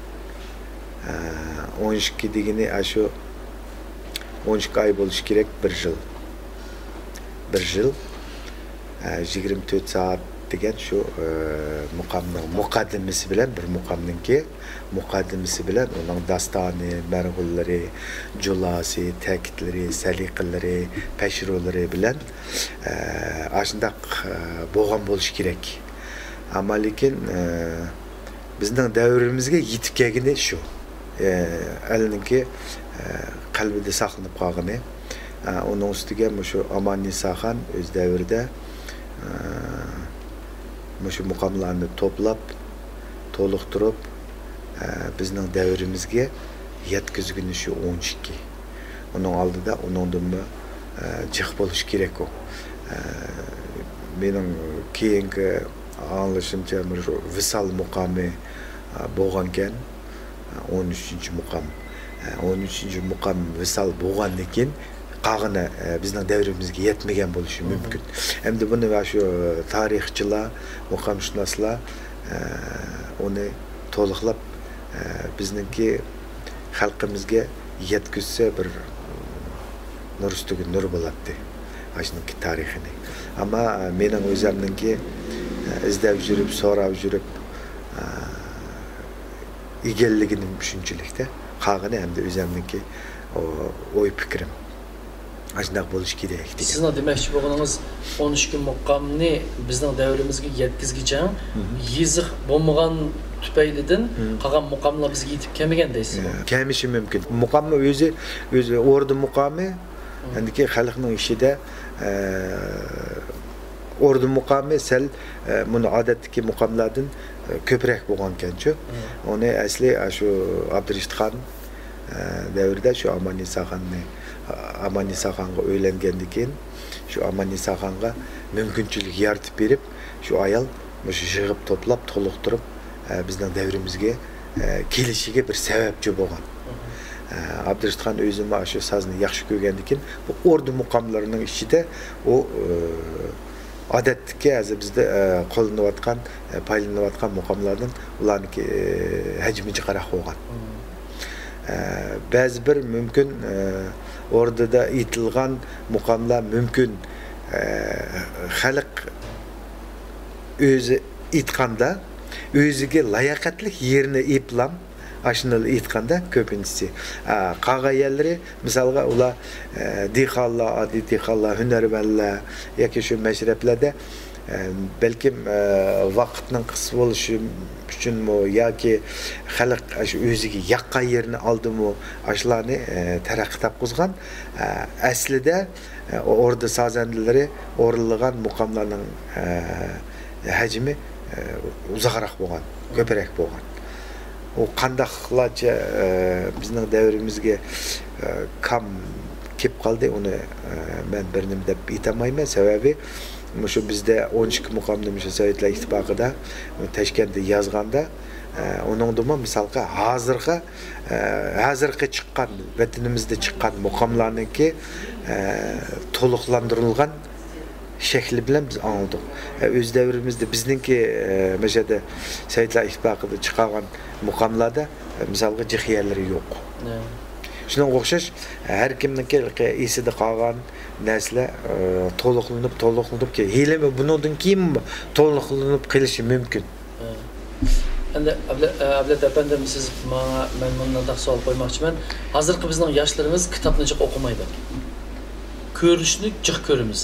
[SPEAKER 2] 12 degani shu 12 ay bo'lishi kerak, bir yil 24 soat degan shu muqamning muqaddimasi bilan bir muqamninki muqaddimasi bilan uning dastoni, marg'ullari, julasi, ta'kidlari, saliqalari, pashrolari bilan ashundaq bo'lgan bo'lishi kerak. Ammo lekin bizning davrimizga yetib kelgani shu. Alininki qalbida saqlanib qolgani. Onun üstüge şu Aman Nisa Xan öz devirde şu mukamlarını toplap, toluqturup bizning devrimizge yetkizgini şu 12. Onun aldıda onundan mı cık boluş gerek o. Benim keyingi anlaşımca şu Visal mukamı boğanken 13. mukam. 13. mukam Visal boğan ekan qağına bizning davrimizga yetmagan bo'lishi mumkin. Endi buni va shu tarixchilar, muqamshunoslar uni to'liqlab bizningki xalqimizga yetkazsa bir nur ustiga nur bo'ladi. Ashniki tarixini. Ammo mening o'zimningki izlab yurib, so'rab yurib egalligini tushunchilikda qağını endi o'zimningki o'y fikrim. Aşındaq bo'lish kerak degan.
[SPEAKER 1] Sizning demoqchi bo'lganingiz 13 muqamni bizning davrimizga yetkazgicha yiziq bo'lmagan tufaylidan qolgan muqamlar bizga yetib kelmagan deysiz.
[SPEAKER 2] Kelmishi mumkin. Muqamni o'zi o'rda muqami, endiki xalqning ishida o'rda muqami sel buni odatdagi muqamlardan ko'proq bo'lgan ekan-ku. Uni asli shu Abdurashid Xon davrida shu Aman Nisa Xonni Aman Nisa Xonga uylangandan keyin shu Aman Nisa Xonga mumkinchilik yaratib berib, shu ayol shu yig'ib to'plab, to'liqtirib bizning davrimizga kelishiga bir sababchi bo'lgan. Abdurashid Xon o'zini shu so'zni yaxshi ko'rgandan keyin bu o'rda muqomlarining ichida u odatdagi hozir bizda qo'llanayotgan, paylanayotgan muqomlardan ularniki hajmi jiqaroq bo'lgan. Ba'zi bir mümkün orada aytilgan muqamlar mümkün xalq o'zi aytganda o'ziga layoqatli yerini eplam ashunday aytganda ko'pinchisi qag'ayalari misolga ular dehqonlar, oddiy dehqonlar, hunarmandlar yoki shu mashrablarda belki vaqtning qisqa bo'lishi uchunmi yoki xalq shu o'ziga yaqqan yerini oldimi ashlarni taraqqi topqizgan aslida o'rda sozandalari o'rilgan muqamlarning hajmi uzoqroq bo'lgan, ko'proq bo'lgan. O qandaqlarcha bizning davrimizga kam kelib qoldi, uni men bir nima deb aytolmayman. Sababi şu bizde 12 muqamni şu Sovetlar İttifaqida Toshkentda yozganda onun da misalga hozirgi chiqqan vatanimizda chiqqan muqamlarniki to'liqlantirilgan shakli bilan biz oldik. O'z davrimizda bizningki mashada Sovetlar İttifaqida chiqqan muqamlarda misalga jixiyalari yo'q. Shunga o'xshash har kimniki esida qolgan narsalar to'liqlanib ki hilemi bundan keyin to'liqlanib qilishi mumkin.
[SPEAKER 1] Endi Ablet efendim siz men bundan savol qo'ymoqchiman. Hozirgi bizning yoshlarimiz kitobni jiq o'qimaydi. Ko'rishni jiq ko'ramiz.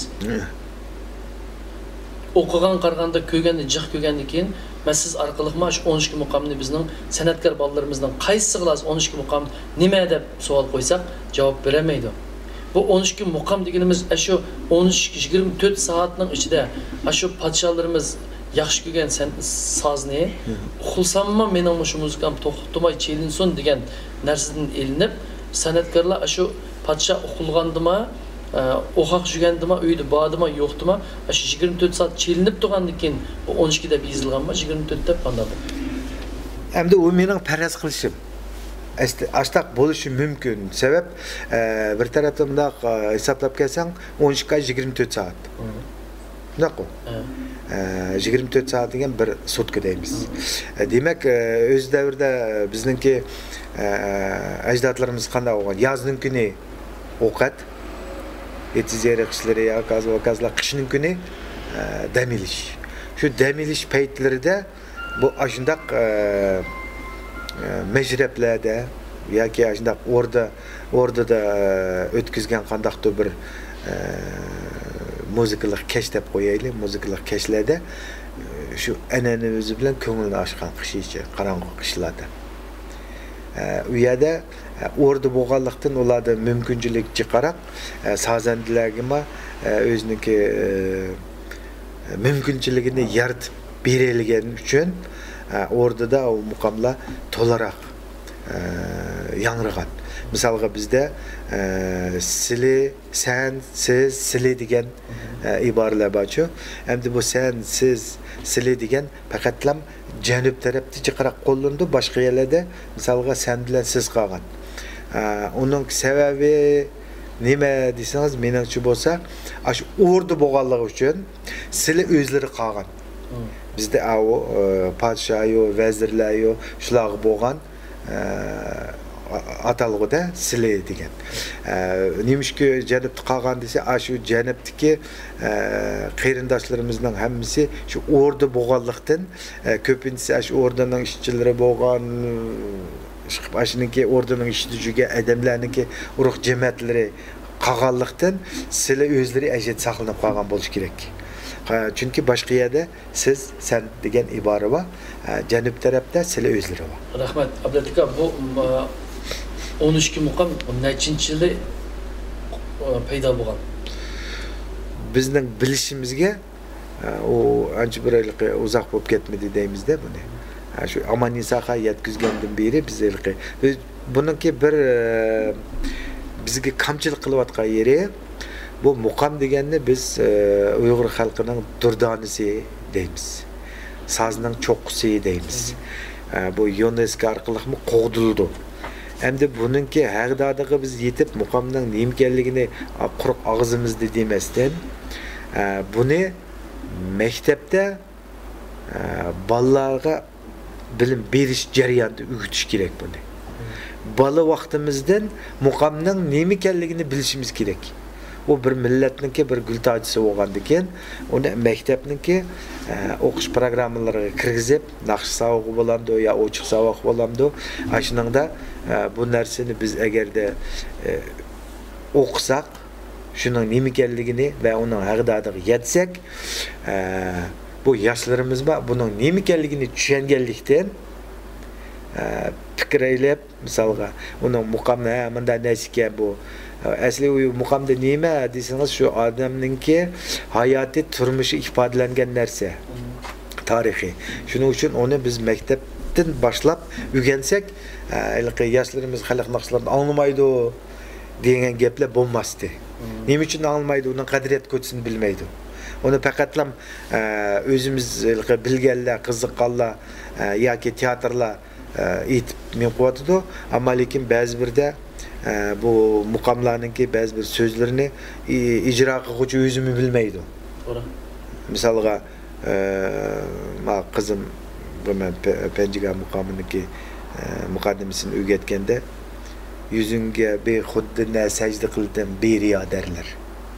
[SPEAKER 1] O'qigan qaraganda ko'rganda jiq ko'rgandan keyin men siz orqali mana shu 12 muqamni bizning san'atkor bolalarimizdan qaysi qilas 12 muqam nima deb savol qo'ysak javob beramaydi. Bu 12 muqam deganimiz shu 13-24 soatning ichida shu podsholarimiz yaxshi ko'rgan sozni uxulsammi mening shu muzikam to'xtamay chelinsin degan narsadan elinib san'atkorlar shu podsho uxulgandimi o'qaq jugandimi uyda bodimi yo'qdimi shu 24 soat chelinib turgandan keyin 12 deb yozilganmi 24 deb qanday?
[SPEAKER 2] Endi u mening faraz qilishim. Ashtaq bo'lishi mumkin. Sebep bir tarafdan da hisoblab kelsang 12-24 soat. Naqo? 24 soat degan bir sutka deymiz. Demak, o'z davrda bizningki ajdodlarimiz qanday bo'lgan? Yozning kuni ovqat, etizeri qishlari yoki qishning kuni dam olish. Şu demilish paytlarida bu aşındaq mecreplerde yoki aşındaq orada da ötkizgen qandaqdır bir muzikалық keş deb qo'yaylik, muzikалық keşlerde şu an'anamiz bilan ko'ngilni ochgan qishicha, qarong'u qishlarda. U yerda orada bo'lganlikdan ularda mumkinchilik chiqarib, sazandilarga o'ziniki mumkinchiligini yaratib berilgani uchun orada o muqamlar to'laroq yangragan. Misalga bizde sili, sen, siz, sili degan iboralar bor. Endi bu sen, siz, sili degan faqatlam janub tarafda chiqarib qo'llandi, boshqa yerlarda misalga sen bilan siz qolgan. Uning sababi nima desangiz, meningcha bo'lsa, shu o'rda bo'lganligi uchun sili o'zlari qolgan. Bizde o podshoyo, vazirlayo shular bo'lgan atalgıda sile degan. Nemişki janubda qolgan desa, shu janubdagi qarindoshlarımızın hammasi shu o'rda bo'lganlikdan ko'pincha shu o'rdaning ishchilari bo'lgan, chiqib ashuniki o'rdaning ishida жүрген odamlarniki urug' jamiyatlari qolganlikdan sile o'zlari ajat saqlanib qolgan bo'lishi kerak. Çünkü başka yerde siz, sen degan ibora var. Janub tarafda sile o'zlari var.
[SPEAKER 1] Rahmat. Abdulatika, bu 13 muqam nechinchi yili paydo bo'lgan?
[SPEAKER 2] Bizning bilishimizga o ancha bir oylik uzoq bo'lib ketmadi deymizda buni. Shu Aman-Nisoga yetkazgandan beri biz buniki bir bizga kamchilik qilayotgan yeri bu muqam deganni biz Uyg'ur xalqining durdanisi deymiz. Sazning cho'qqisi deymiz. Bu UNESCO orqali qo'g'dildi. Endi buningki haqdorligi biz yetib muqamning nima ekanligini quruq og'zimizda demasdan buni maktabda bolalarga bilim berish jarayonida o'rgatish kerak buni. Bola vaqtimizdan muqamning nima ekanligini bilishimiz kerak. O bir milletninki bir gül tacısı olgandan keyin uni maktabninki o'qish programmalariga kirgizib, naqsh savoqi bo'lamdi yo ochiq savoq bo'lamdi. Ashuningda bu narsani biz agarda o'qisak, shuning nima ekanligini va uning haqidagi yetsak, bu yoshlarimiz buning nima ekanligini tushunganlikdan fikr aylab, misolga uning muqamni menda nasika bu asli muqamda nima desangiz shu odamninki hayoti turmushi ifodalangan narsa, tarixiy. Shuning uchun uni biz maktabdan boshlab o'rgansak, yoshlarimiz xalq naqshlarni anglamaydi degan gaplar bo'lmasdi. Nima uchun anglamaydi, uning qadriyat ko'rsini bilmaydi. Uni faqatlam o'zimiz bilganlar, qiziqqanlar yoki teatrlar aytib men qo'yadi, ammo lekin ba'zi birda bu muqamlarninki ba'zi bir so'zlarini ijro qiluvchi o'zimi bilmaydi. To'g'ri. Misolga qizim men Penjiga muqaminiki muqaddimasini o'rgatganda yuzingga bexuddi sajda qildim beriyo derlar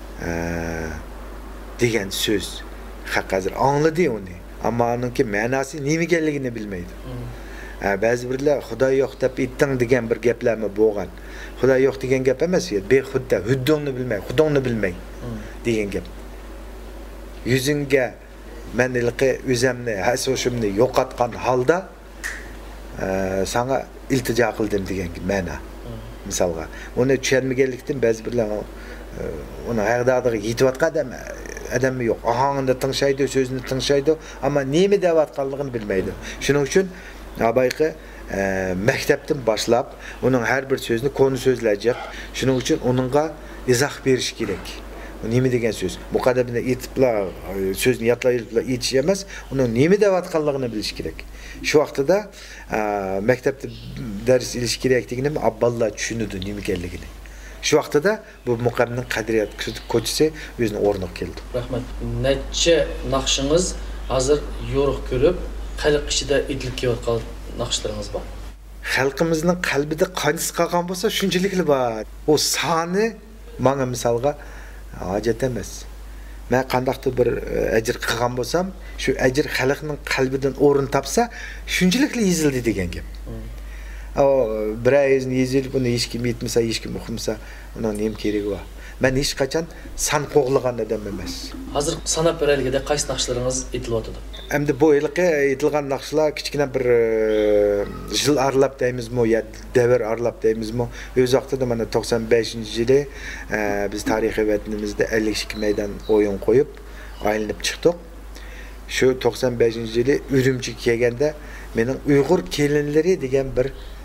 [SPEAKER 2] degan so'z haqazir angladi uni, ammo uningki ma'nosi nima ekanligini bilmaydi. Ba'zi birlar xudo yo'q deb aytding degan bir gaplarmi bo'lgan. Xudo yo'q degan gap emas, bexudda, huddongni bilmay, xudongni bilmay degan gap. Yuzingga men o'zimni, hasoshimni yo'qotgan holda sana iltijo qildim degan ma'no. Misolga, uni tushunmaganlikdan ba'zi birlar uni haqdorligi yetayotgan adamı yo'q. Ahangini tingshaydi, so'zini tingshaydi, ammo nima deyotganligini bilmaydi. Shuning uchun abayqi maktabdan boshlab uning har bir so'zini konu so'zlajak. Shuning uchun uningga izoh berish kerak. Nima degan so'z? Muqaddimni aytiblar, so'zni yodlayib aytish emas, uning nima deyotganligini bilish kerak. Shu vaqtida maktabda dars ilish kerakligini abballar tushunadi nima ekanligini. Shu vaqtida bu muqamning qadriyat ko'chisi o'zini o'rniga keldi.
[SPEAKER 1] Rahmat. Necha naqshingiz hozir yo'riq ko'rib, xalq ichida aytilib kelayotgan naqshlarimiz bor.
[SPEAKER 2] Xalqimizning qalbida qanchasi qolgan bo'lsa, shunchalik bor. O soni menga misolga hojat emas. Mən qandaqdır bir əcir qılğan bolsam, şu əcir xalqның qalbidən orun tapsa, şunçilikli yazıldı degan gap. O bir ayın yazılıb bunu heç kim etməsə, heç kim oxumasa, onun nem keregi var. Mən heç qaçan san qoğulğan adam emas.
[SPEAKER 1] Hazır sanab berəligədə qaysı naqşlarınız etilib oturdu?
[SPEAKER 2] Əmdi bu ilqi etilgan naqşlar kichkina bir yil aralab deymizmi, ya davr aralab deymizmi? Öz vaqtida mana 95-yili biz tarixiy vatanimizda 52 meydan o'yin qo'yib, aylanib chiqdik. Shu 95-yili Ürümchiga kelganda mening Uyg'ur kelinlari degan bir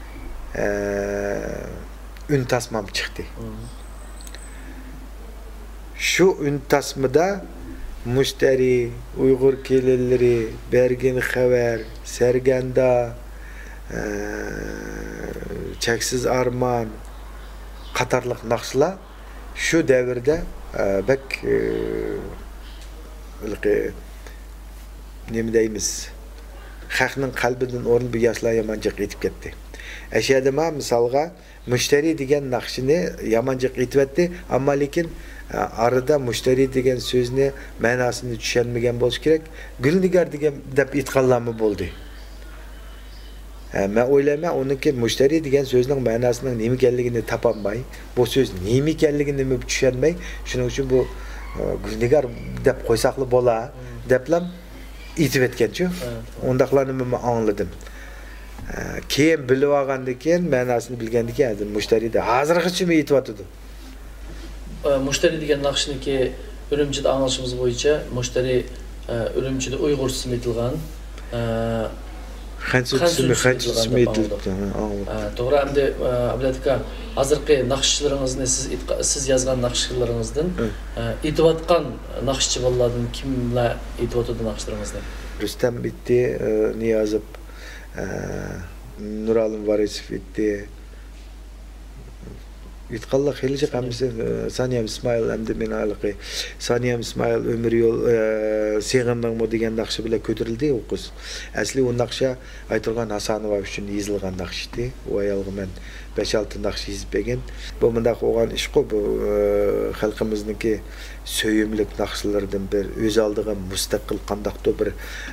[SPEAKER 2] ün tasmam chiqdi. Şu ün tasmada Müşteri, Uyghur kelinleri, Bergin Xabar, Serganda, Çeksiz Arman, qatarlıq naqşlar şu devirde bek nemi deymiz, xalqning qalbidan o'rin bu yoshlar yamanchiq etib ketdi. Aşağıda misalga Müşteri degan naqshini yamanchiq etibdi, ammo lekin arada müşteri degan so'zni ma'nosini tushunmagan bo'lish kerak. Gulnigar degan deb aytganlarmi bo'ldi. Men o'ylayman, uniki müşteri degan so'zning ma'nosining nima ekanligini topolmay, bu so'z nima ekanligini tushunmay, shuning uchun bu Gulnigar deb qo'ysaqli bo'la deblam aytib etganchu. Undaqlarni men angladim. Keyin bilib olgandan keyin ma'nosini bilgandan keyin müşterida hozirgacha men aytyapti.
[SPEAKER 1] Müşteri degan naqshniki Ürümchida anglashimiz bo'yicha müşteri Ürümchida Uyg'ur ismi aytilgan.
[SPEAKER 2] Xancha ismi aytildi.
[SPEAKER 1] To'g'ri, endi Ablatka hozirgi naqshlaringizni siz yozgan naqshlaringizdan aytayotgan naqshchi bolalardan kimlar aytyotdi naqshlaringizni?
[SPEAKER 2] Rustam bitti, Niyozov, Nuralim Varisov bitti. Yutqalla xeylice qamisi Saniyam İsmail hamda men aliqi Saniyam İsmail ömür yol Seğinning mo degan naqshi bilan ko'tarildi u qiz. Asli u naqsha aytilgan Hasanova uchun yozilgan naqshdi. U ayolga men 5-6 naqsh yozib bergan. Bu mundaq o'g'an ish qo bu xalqimizniki söyümlük naqshlardan bir o'z oldiga mustaqil qandaqdir bir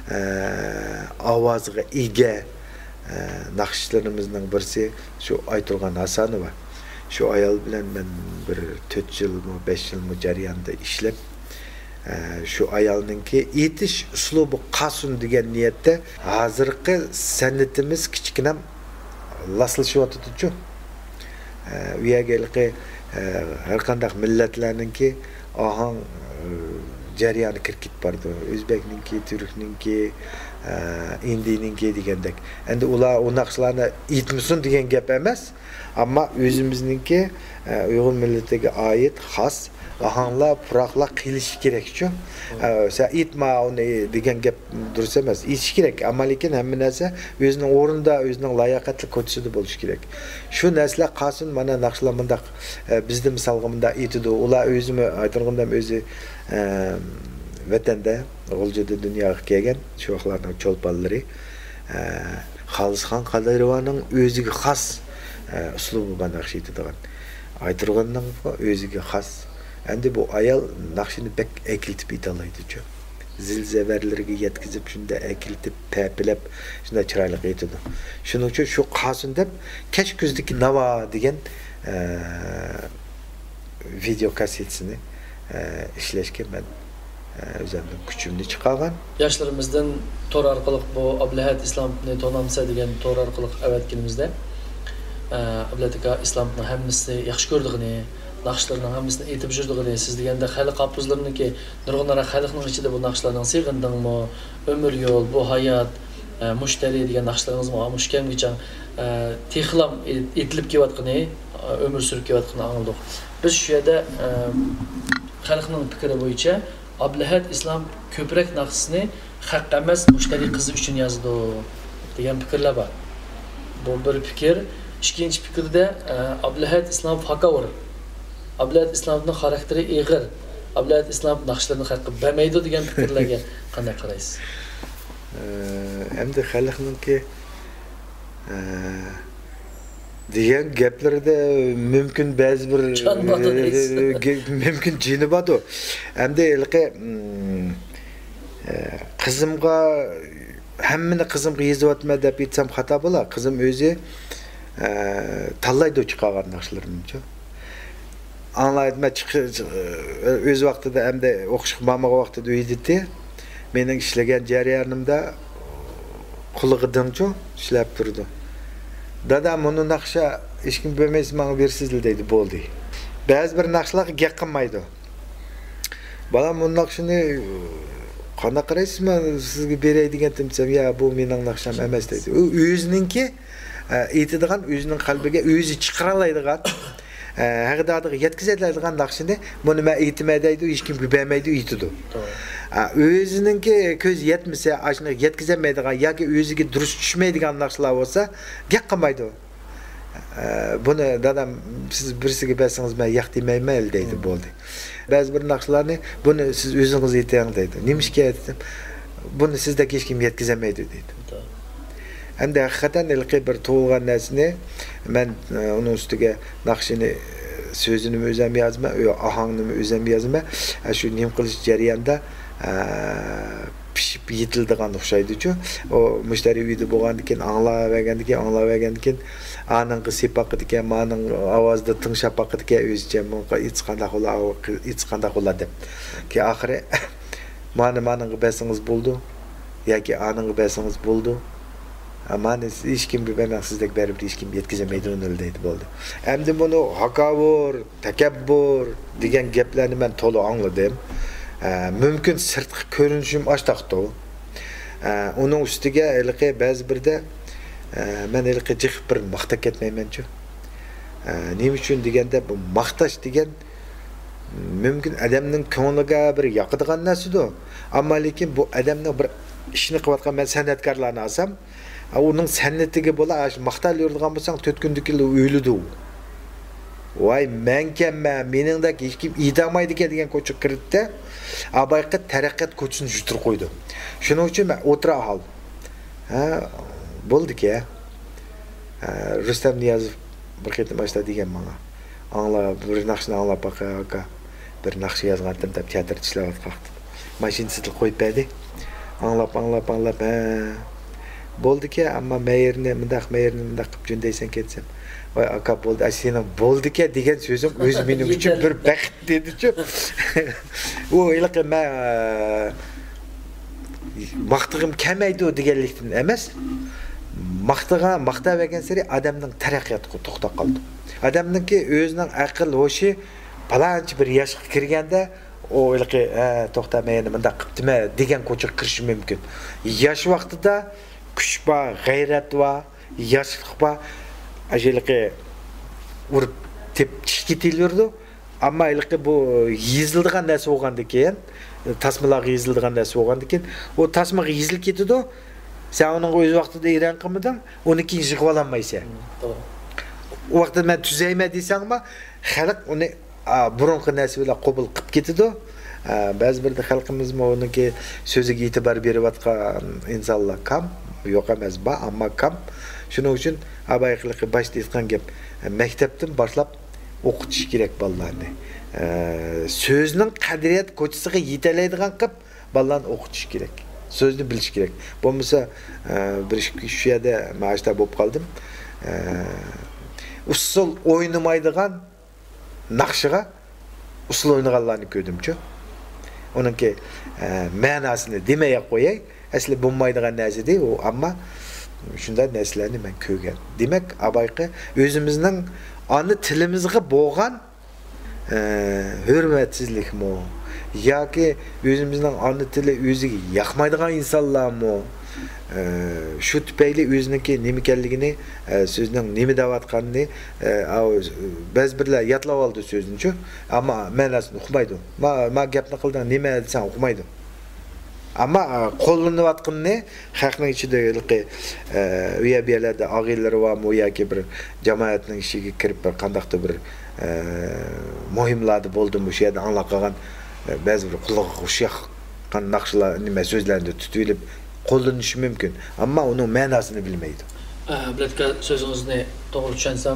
[SPEAKER 2] ovozga ega naqshlarimizning birisi shu aytilgan Hasanova. Şu ayol bilan men bir 4 yil, 5 yil jarayonda ishlab, şu ayolninki etish uslubi qasun degan niyatda hozirgi san'atimiz kichkinam laslashyapti-ku. U yerga har qanday millatlarninki ohang jarayoni kirib bordi. O'zbekninki, turkninki, indininki degandek. Endi ular o naqshlarni aytmasin degan gap emas. Ama özümüzninki Uyghur milletiga ait xas ahanglar, puraqlar qilishi kerak-ku. Sen aytma uni degan gap durust emas. Aytish kerak, ammo lekin hamma narsa o'zining o'rnida, o'zining layoqatli ko'rsatida bo'lishi kerak. Shu narsalar qasin mana naqshlar bundaq bizda misolga bundaq aytidi. Ular o'zimi aytganimda o'zi vatanda, G'uljida dunyoga kelgan shu vaqtlarning cho'lponlari Xolisxon Qadirovaning o'ziga xas uslubu bana naqsh etadigan. Aytırgandan o'ziga xas. Endi bu ayol naqshini pek ekiltib aytalaydi-ku. Zilzavarlarga yetkazib shunda ekiltib, papilab, shunda chiroyli aytadi. Shuning uchun shu qasin deb kech kuzdagi navo degan video kassetini ishlashga men o'zimning kuchimni chiqargan.
[SPEAKER 1] Yoshlarimizdan tor orqali bu Ablahat islomni tonamsa degan tor orqali avatganimizda Ablatka islomni hammasini yaxshi ko'rdigini, naqshlarning hammasini aytib jurdigini, siz deganda xalq hafizlariniki nurg'unlara xalqning ichida bu naqshlarning Seğindingmi, ömür yol, bu hayot, müşteri degan naqshlarimiz bor. Mushkamgacha texlam etilib kelayotgani, ömür surib kelayotgani angladik. Biz shu yerda xalqning fikri bo'yicha Ablahat islom ko'proq naqshini haq emas mushtari qizi uchun yozdi degan fikrlar bor. Bu bir fikr. İkinci fikirde Ablahat islom fakavur. Ablahat islomning xarakteri ig'ir. Ablahat islom naqshlarni haqqi bermaydi degan fikrlarga qanday qaraysiz?
[SPEAKER 2] Endi xalqninki degan gaplarda mumkin ba'zi bir mumkin jini bordi. Hamda ilqi qizimga hammani qizimga yezyapman deb aytsam xato bo'lar. Qizim o'zi tanlaydi chiqargan naqshlarimni. Anlaytma o'z vaqtida hamda o'qish qilmagan vaqtida uyda mening ishlagan jarayonimda qulig'idan-chu ishlab turdi. Dadam uni naqsha hech kim bilmaysiz, menga bersizlar deydi, bo'ldi. Ba'zi bir naqshlarga gap qilmaydi. Balam uni naqshini qanday qaraysiz, men sizga beray degan timsam, "Ya, bu mening naqsham emas" deydi. U o'zininki aytadigan, o'zining qalbiga o'zi chiqara oladigan, haqidatiga yetkazadigan naqshini buni men aytmay deydi, hech kim bilmaydi, aytadi. O'zininki ko'z yetmasa, ashuni yetkazolmaydigan yoki o'ziga durust tushmaydigan naqshlar bo'lsa, gap qilmaydi. Buni dadam siz birisiga bersangiz men yo'q demayman deydi, bo'ldi. Ba'zi bir naqshlarni buni siz o'zingiz ayting deydi. Nimishga aytdim? Buni sizda hech kim yetkazolmaydi deydi. Hamda haqiqatan ilqi bir tug'ilgan narsani men uning ustiga naqshini so'zini o'zim yozma, ohangni o'zim yozma. Shu nim qilish jarayonida pishib yetildigan o'xshaydi-ku. O mushtari uyda bo'lgandan keyin anglavergandan keyin aningga sepaqid ekan, mening ovozda tinglab baqid ekan, o'zicha menga hech qanday qo'la deb. Ki oxiri meningga bersangiz bo'ldi yoki aningga bersangiz bo'ldi. Mani hech kim bilmayman, sizdek baribir hech kim yetkazolmaydi uni deydi, bo'ldi. Endi buni haqavur, takabbur degan gaplarni men to'liq angladim. Mümkün sirtqi ko'rinishim ashtaqdi. Uning ustiga ilqi ba'zi birda men ilqi jiqib bir maqta ketmayman-chu. Nima uchun deganda bu maqtash degan mümkün odamning ko'ngliga bir yoqadigan narsadir. Ammo lekin bu odamning bir ishni qilayotgan men san'atkorlarni olsam, uning san'atiga bo'la maqtal yuradigan bo'lsang 4 kundan keyin o'ylidi. Vay menkenme, meningdek hech kim idamaydi degan ko'chiq kiritdi. Abayqi taraqqiyot ko'chisini yutirib qo'ydi. Shuning uchun men o'tira oldim. Bo'ldi-ki. Rustam Niyozov bir qitim boshda degan menga. Angla bir naqshni anglab baqa, bir naqsh yozgandim deb teatr ishlab qaqdi. Mashinasini qo'yib berdi. Anglab. Bo'ldi-ki, ammo mayerni mundaq qilib jundaysan ketsam. Voy aka bo'ldi, sening bo'ldi-ki degan so'zim o'z mening uchun bir baxt dedi-chu. U ilqi men maqtig'im kamaydi deganlikdan emas. Maqtavergan sari odamning taraqqiyoti to'xtab qoldi. Odamningki o'zining aql hoshi balanchi bir yoshga kirganda o ilqi to'xtamaydi, mundaq qilibdimi degan ko'chiq kirishi mumkin. Yosh vaqtida kuch bor, g'ayrat bor, yoshlik bor. Ajilqi urib tepkish ketilirdi. Ammo ilqi bu yezildigan narsa bo'lgandan keyin, tasmalarga yezildigan narsa bo'lgandan keyin, o tasmaga yezilib ketdi. Sen uning o'z vaqtida iran qilmading, uni keyin yig'ib olmaysan. O vaqtda men tuzayman desangmi, xalq uni burunqi narsa bilan qabul qilib ketdi. Ba'zi birda xalqimizmi uniki so'ziga e'tibor berayotgan insonlar kam, yo'q emas, ammo kam. Shuning uchun abayqiliqi boshda aytgan gap, maktabdan boshlab o'qitish kerak bolalarni. So'zning qadriyat ko'chisiga yetalaydigan qilib bolalarni o'qitish kerak. So'zni bilish kerak. Bo'lmasa bir shu yerda mashta bo'lib qoldim. Usul o'ynamaydigan naqshiga usul o'ynaganlarni ko'rdim-chu. Uningki ma'nosini demay qo'yay, asli bo'lmaydigan narsa-da u, ammo shunday narsalarni men ko'rgan. Demak, abayqi o'zimizning ana tilimizga bo'lgan hurmatsizlikmi yoki o'zimizning ana tili o'ziga yoqmaydigan insonlarmi shu tufayli o'ziniki nima ekanligini, so'zning nima deyotganini ba'zi birlar yodlab oldi so'zni-chu, ammo ma'nosini uqmaydi. Men gapni qildim, nima desam uqmaydi. Ammo qo'llanayotganini xalqning ichida ilqi uyabiyalarda og'illar va yoki bir jamoatning ishiga kirib bir qandaqdir bir muhimlarda bo'ldimi o'sha yerda anglaqagan ba'zi bir quloqqa xushyoqqan naqshlar nima so'zlarni tutilib qo'llanishi mumkin, ammo uning ma'nosini bilmaydi.
[SPEAKER 1] Biletka sözünüzni doğru düşünsem,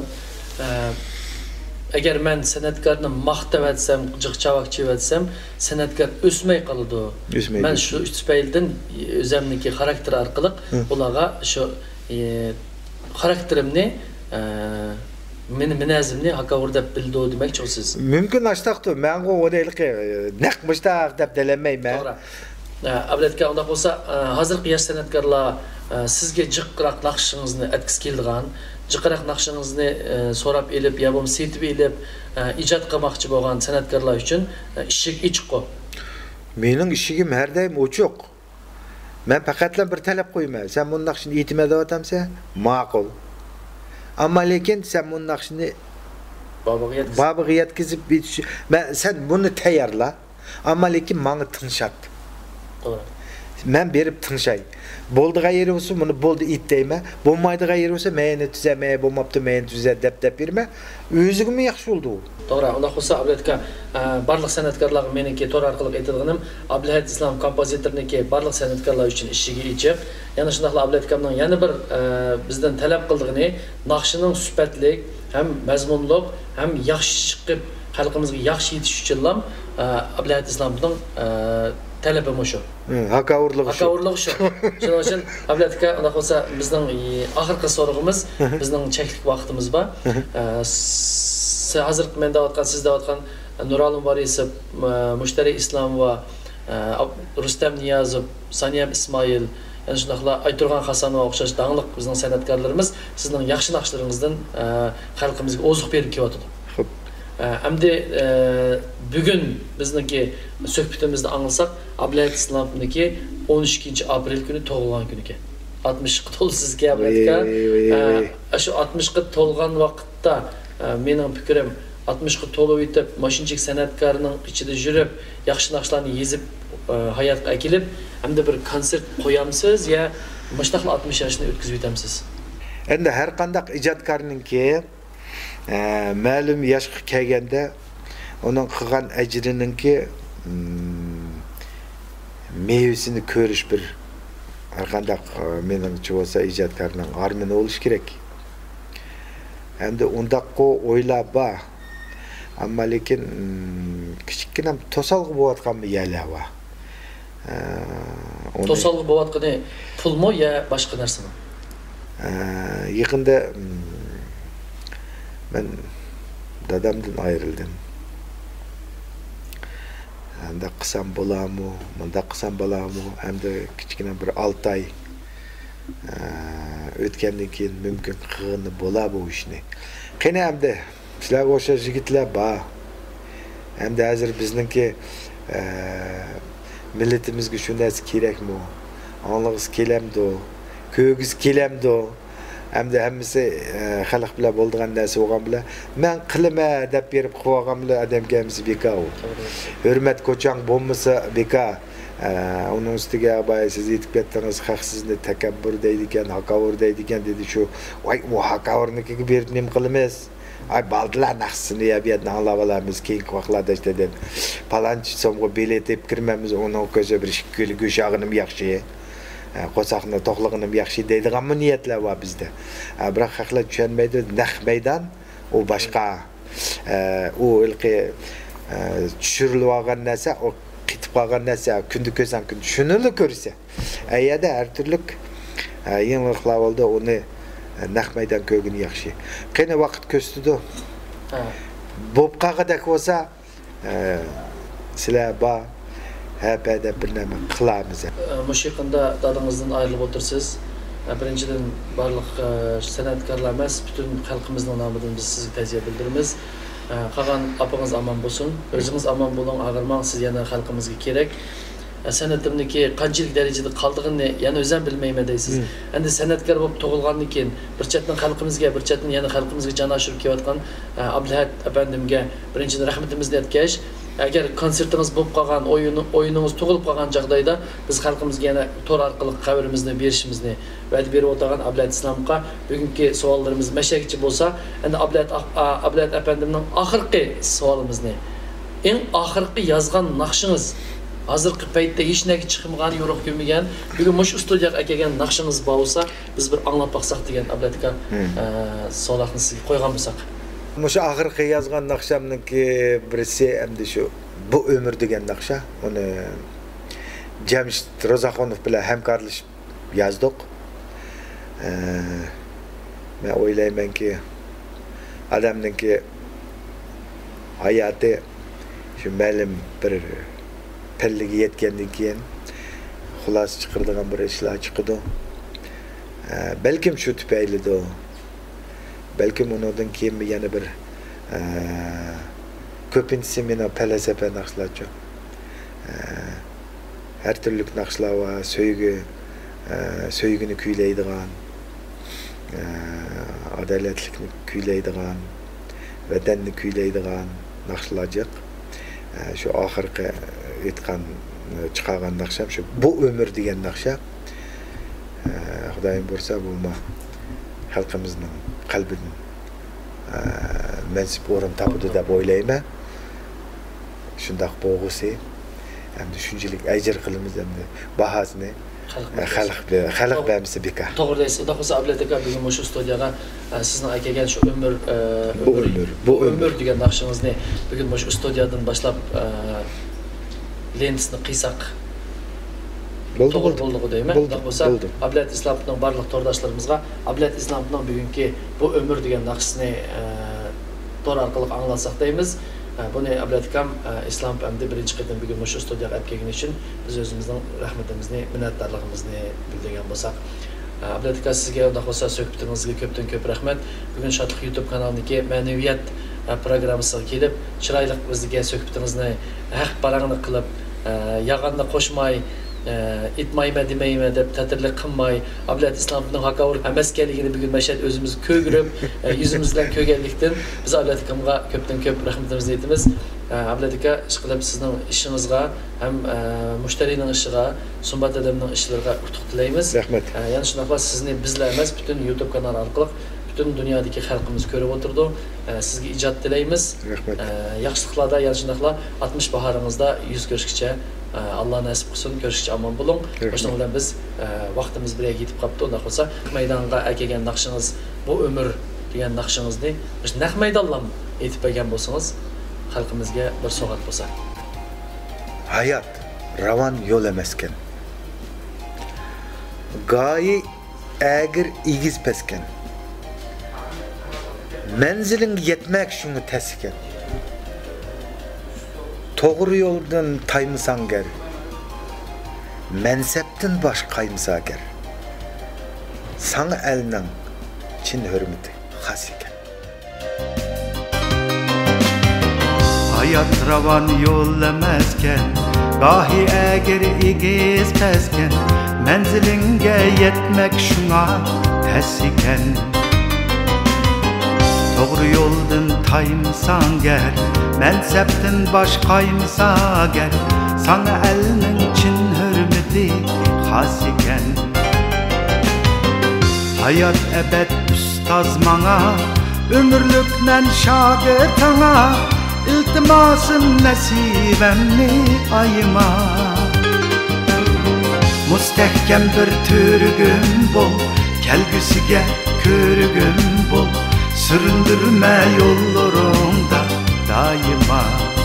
[SPEAKER 1] eğer ben sanatkarını maqtab etsem, cıqçavaqçı etsem, sanatkar ösmey qalıdı. Ben şu üstpeyilden özümdeki karakter arqılıq ularga şu karakterimni meni minazimni hakavur deb bildi demek çok siz.
[SPEAKER 2] Mümkün açtaqdı. Men o deyilki naqmıştaq deb delemeymen.
[SPEAKER 1] To'g'ri. Abletka unda bo'lsa, hozirgi yosh san'atkorlar sizga jiqroq naqshingizni aytgisi kelgan, jiqroq naqshingizni so'rab elib, yo bo'lmasa setib elib, ijod qilmoqchi bo'lgan san'atkorlar uchun eshik ochiq.
[SPEAKER 2] Mening eshigim har doim ochiq. Men faqatla bir talab qo'yman. Sen bu naqshini aytma deyotamsa, ma'qul. Ammo lekin sen bu naqshini babiga yetkazib bitish. Sen buni tayyorla. Ammo lekin menga tinchlat.
[SPEAKER 1] To'g'ri.
[SPEAKER 2] Men berib tinshay. Bo'ldiga yeri bo'lsa, buni bo'ldi it deyman. Bo'lmaydiga yeri bo'lsa, meni tuzamay, bo'lmabdi, meni tuzat deb berma. O'zigimi yaxshi bo'ldi u.
[SPEAKER 1] To'g'ri. Unda bo'lsa Abletka barliq san'atkorlar meniki to'g'ri orqali aytadiganim, Ablehat Islom kompozitorniki barliq san'atkorlar uchun eshigi ochiq. Yana shundaqla Abletkamning yana bir bizdan talab qildigini, naqshining sifatlik, ham mazmunliq, ham yaxshi chiqib xalqimizga yaxshi yetish uchun ham Ablehat Islomning talabim shu.
[SPEAKER 2] Hakavurligi shu.
[SPEAKER 1] Hakavurligi shu. Shuning uchun Abletka unda bo'lsa bizning oxirgi so'rog'imiz, bizning cheklik vaqtimiz bor. Hozir men deyotgan, siz deyotgan Nuralım Varisov, Mushtari Islom va Rustam Niyazov, Saniyam Ismoil, yana shundaqla Ayturg'on Hasanova o'xshash dangliq bizning san'atkorlarimiz sizning yaxshi naqshlaringizdan xalqimizga oziq berib kelyotdi. Hamda bugun bizniki suhbatimizni anglasak, Ablehat Islomniki 13-aprel kuni tug'ilgan kuni ekan. 60 ga to'ldi sizga Abletka. Shu 60 ga to'lgan vaqtda mening fikrim 60 ga to'lib yetib, mashinchik san'atkorning ichida yurib, yaxshi naqshlarni yezib hayotga kelib, hamda bir konsert qo'yamsiz yo mushtaqli 60 yoshni o'tkazib o'tamsiz?
[SPEAKER 2] Endi har qanday ijodkorningki ma'lum yoshga kelganda uning qilgan ajrininki mevasini ko'rish bir har qanday meningcha bo'lsa ijodkorning armoni bo'lish kerak. Endi undaqqa o'ylab bor. Ammo lekin kichikgina to'salg'i bo'layotganmi yalava.
[SPEAKER 1] To'salg'i bo'layotgani pulmi yo boshqa narsami?
[SPEAKER 2] Yaqinda men dadamdan ayrildim. Anda qilsam bo'ladimi, bunda qilsam bo'ladimi? Endi kichkina bir 6 oy o'tgandan keyin mumkin qilg'ini bo'lar bu ishni. Qani endi sizlarga o'xshash yigitlar bor. Endi hozir bizningki millatimizga shu narsa kerakmi? Anglag'is kelamdi, ko'giz kelamdi. Endi hammasi xalq bilan bo'lgan narsa bo'lgan bilan men qilma deb berib qo'ygan bilan odamgamiz bekor. Hurmat ko'chang bo'lmasa bekor. Onun üstüge abay siz yetib ketdiniz, haq sizni takabbur deydi ekan, hakavur deydi ekan dedi shu. Voy, bu hakavurnikiga berib nim qilamiz. Ay baldilar naqsini ya buyerdan anglab olamiz, keyingi vaqtlarda dedi. Palanchi so'mga bilet deb kirmamiz, onun ko'za bir shikili go'shog'inim yaxshi. Qo'saqni to'qlig'inim yaxshi deydigan niyatlar bor bizda. Biroq haqlar tushunmaydi, naq maydon u boshqa. U ilqi tushirilib olgan narsa, o qitib qolgan narsa kundi ko'rsan kun shunini ko'rsa. Ayada har turli yangiliklar bo'ldi, uni naq maydon ko'rgani yaxshi. Qani vaqt ko'stidi. Bo'p qolganda bo'lsa, sizlar bor hepede bir nima qilamiz.
[SPEAKER 1] Musiqada dadingizdan ayrilib o'tirsiz. Birinchidan barliq san'atkorlar emas, butun xalqimizning nomidan biz sizga ta'ziya bildiramiz. Qolgan apingiz omon bo'lsin, o'zingiz omon bo'ling, ag'irmang, siz yana xalqimizga kerak. San'atimniki qanchalik darajada qoldig'ini yana o'zim bilmayman deysiz. Endi san'atkor bo'lib tug'ilgandan keyin bir chetdan xalqimizga, bir chetdan yana xalqimizga jon oshirib kelayotgan Ablehat apandimga birinchidan rahmatimizni aytgash. Agar konsertingiz bo'lib qolgan, o'yiningiz tug'ilib qolgan joyda biz xalqimizga yana to'r orqali xabarimizni berishimizni va'da berib o'tgan Ablehat Islomga bugungi savollarimiz mashakchi bo'lsa, endi Ablehat apandimning oxirgi savolimizni, eng oxirgi yozgan naqshingiz hozirgi paytda hech narsa chiqmagan, yo'q ko'migan. Bugun mush studiyaga kelgan naqshingiz bo'lsa, biz bir anglab baqsaq degan Ablatika savdoqni sizga qo'ygan bo'lsak.
[SPEAKER 2] Mush oxirgi yozgan naqshamniki birisi endi shu bu ömür degan naqsha. Uni Jamshid Ro'zaxonov bilan hamkorlashib yozdik. Men o'ylaymanki, odamningki hayoti shu ma'lum bir pilliga yetgandan keyin xulos chiqaradigan bir ishlar chiqadi. Balkim shu tufaylidir. Balkim undan keyin yana bir ko'pincha meni falsafa naqshlarcha. Her türlü naqshlar va söygünü kuylaydigan, adaletlikni kuylaydigan, vatanni kuylaydigan naqshlarcıq. Şu oxirgi aytgan chiqargan naqsham shu bu ömür degan naqsha. Xudoyim bo'lsa bu xalqimizning qalbidan mansib o'rin topadi deb o'ylayman. Shundoq bo'lg'isi hamda shunchalik ajr qilamiz hamda bahosini xalq bermisi beka.
[SPEAKER 1] To'g'ri deysiz. Xudo xohlasa Ablatika bugun shu studiyaga sizning aytgan shu bu ömür degan naqshingizni bugun shu studiyadan boshlab lensni qiysak bo'ldi deyman. Xudo xohlasa Ablat Islomovning barliq tordoshlarimizga Ablat Islomovning bugungi bu ömür degan naqshini tor orqali anglatsak deymiz. Buni Ablatikam Islom hamda birinchi qatam bugun shu studiyaga olib kelgani uchun biz o'zimizning rahmatimizni, minnatdorligimizni bildirgan bo'lsak, Ablatika sizga xudo xohlasa suhbatingizga ko'pdan-ko'p rahmat. Bugun Shodlik YouTube kanalidagi ma'naviyat programmasiga kelib, chiroyli bizga suhbatingizni haq barag'ini qilib, yag'anni qo'shmay, itmayma demayma deb ta'tirlik qilmay, Ablat Islomovning haqavur emasligini bugun mashhad o'zimiz ko'girib, yuzimizdan ko'rganlikdan biz Ablatikамga ko'pdan-ko'p rahmatimizni aytamiz. Ablatika ishqilib sizning ishingizga ham mushtariyning ishiga, Sumbat adamning ishlariga utuq tilaymiz.
[SPEAKER 2] Rahmat.
[SPEAKER 1] Ya'ni shunaqla sizni bizlar emas, butun YouTube kanali orqali butun dunyodagi xalqimiz ko'rib o'tirdi. Sizga ijod tilaymiz.
[SPEAKER 2] Rahmat.
[SPEAKER 1] Yaxshiliklarda, yana shunaqla 60 bahoringizda yuz ko'rishgacha Allah nasib qilsin, ko'rishgacha omon bo'ling. O'shaning bilan biz vaqtimiz birga yetib qolibdi. Unda qolsa maydonga kelgan naqshingiz bu ömür degan naqshingizni naq maydonlam aytib bergan bo'lsangiz, xalqimizga bir so'g'at bo'lsa.
[SPEAKER 2] Hayot ravon yo'l emaskan. Goyi agir igiz peskan. Manzilinga yetmek şunu tesiken. Toğru yoldan taymısan ger. Menseptin baş kaymısa ger. Sana elinin çin hürmeti has iken.
[SPEAKER 3] Hayat ravan yol emezken, gahi eğer igiz pesken, menzilinge yetmek şuna tez iken. Doğru yoldan taymısan gel, menseptin baş kaymısa gel, sana elinin çin hürmeti has iken. Hayat ebed ustaz mana, ömürlüknen şagirtana, İltimasın nesibemni ayıma. Mustehkem bir türgün bol, kelgüsüge körgün bol, süründürme yollarında daima.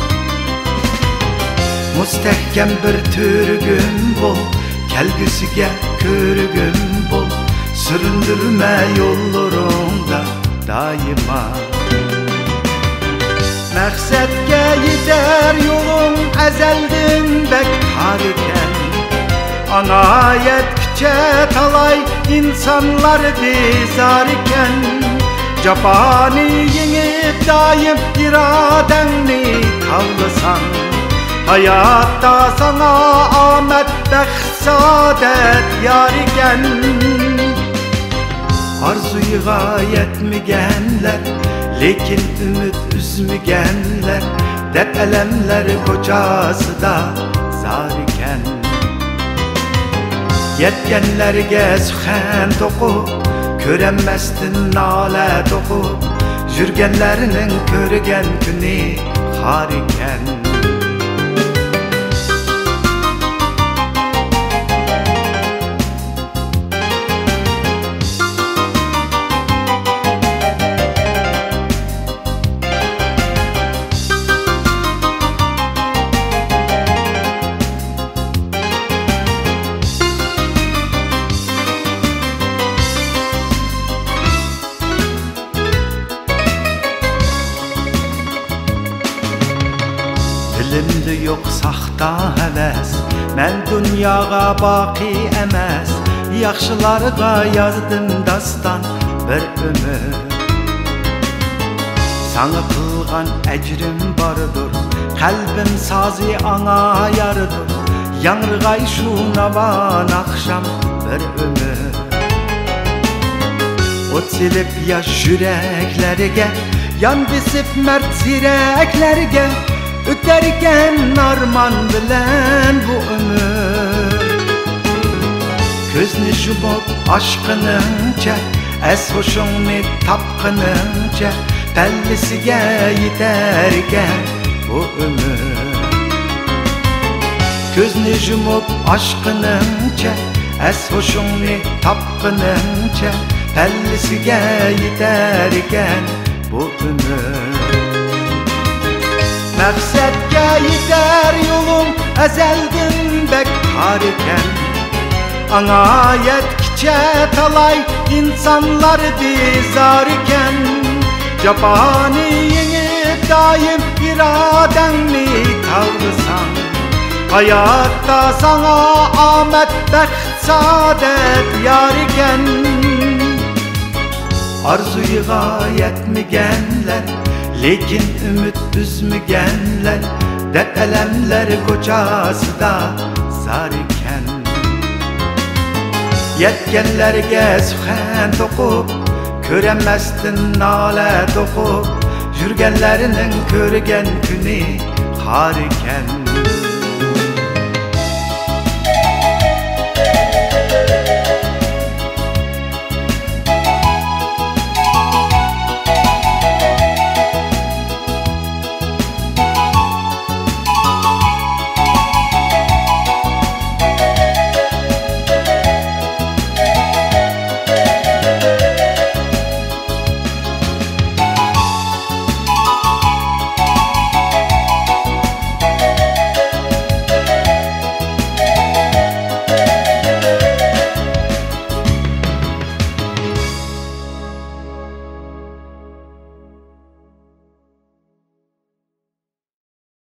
[SPEAKER 3] Mustehkem bir türgün bol, kelgüsüge körgün bol, süründürme yollarında daima. Məqsədgə yetər yolun əzəldin bək tar ikən. Anayət küçə talay insanlar bezar ikən. Cabani yengib daim iradənni kavlasan. Hayatta sana aməd bəxt saadət yar ikən. Arzuyuğa yetmigənlər, lekin ümit üzmügenler, dep elemler kocası da zar iken. Yetkenlerge süxen toku, köremmezdin nale toku, jürgenlerinin körgen günü har iken. yok saxta həvəs Mən dünyağa baqi əməz Yaxşılarga yazdım dastan bir ömür Sana qılğan əcrim barıdır Qəlbim sazı ana yarıdır Yanrıqay şu navan axşam bir ömür O silip yaş yüreklerge Yan bisip mert zireklerge Öterken arman bilen bu ömür Közünü yumup aşkınınca Es hoşunu tapkınınca Pellisiga yeterken bu ömür Közünü yumup aşkınınca Es hoşunu tapkınınca Pellisiga yeterken bu ömür Məqsədgə yetər yolum əzəldin bək tar ikən Ana yetkicə talay insanlar bizar ikən Cabani yeni daim iradənni tavlısan Hayatta sana aməd bəxt saadet yar ikən Arzuya yetmegenler Lekin ümit üzmegenler Dert elemler kocası da zar iken Yetkenlerge sühen dokup Köremezsin nale dokup Jürgenlerinin körgen günü har iken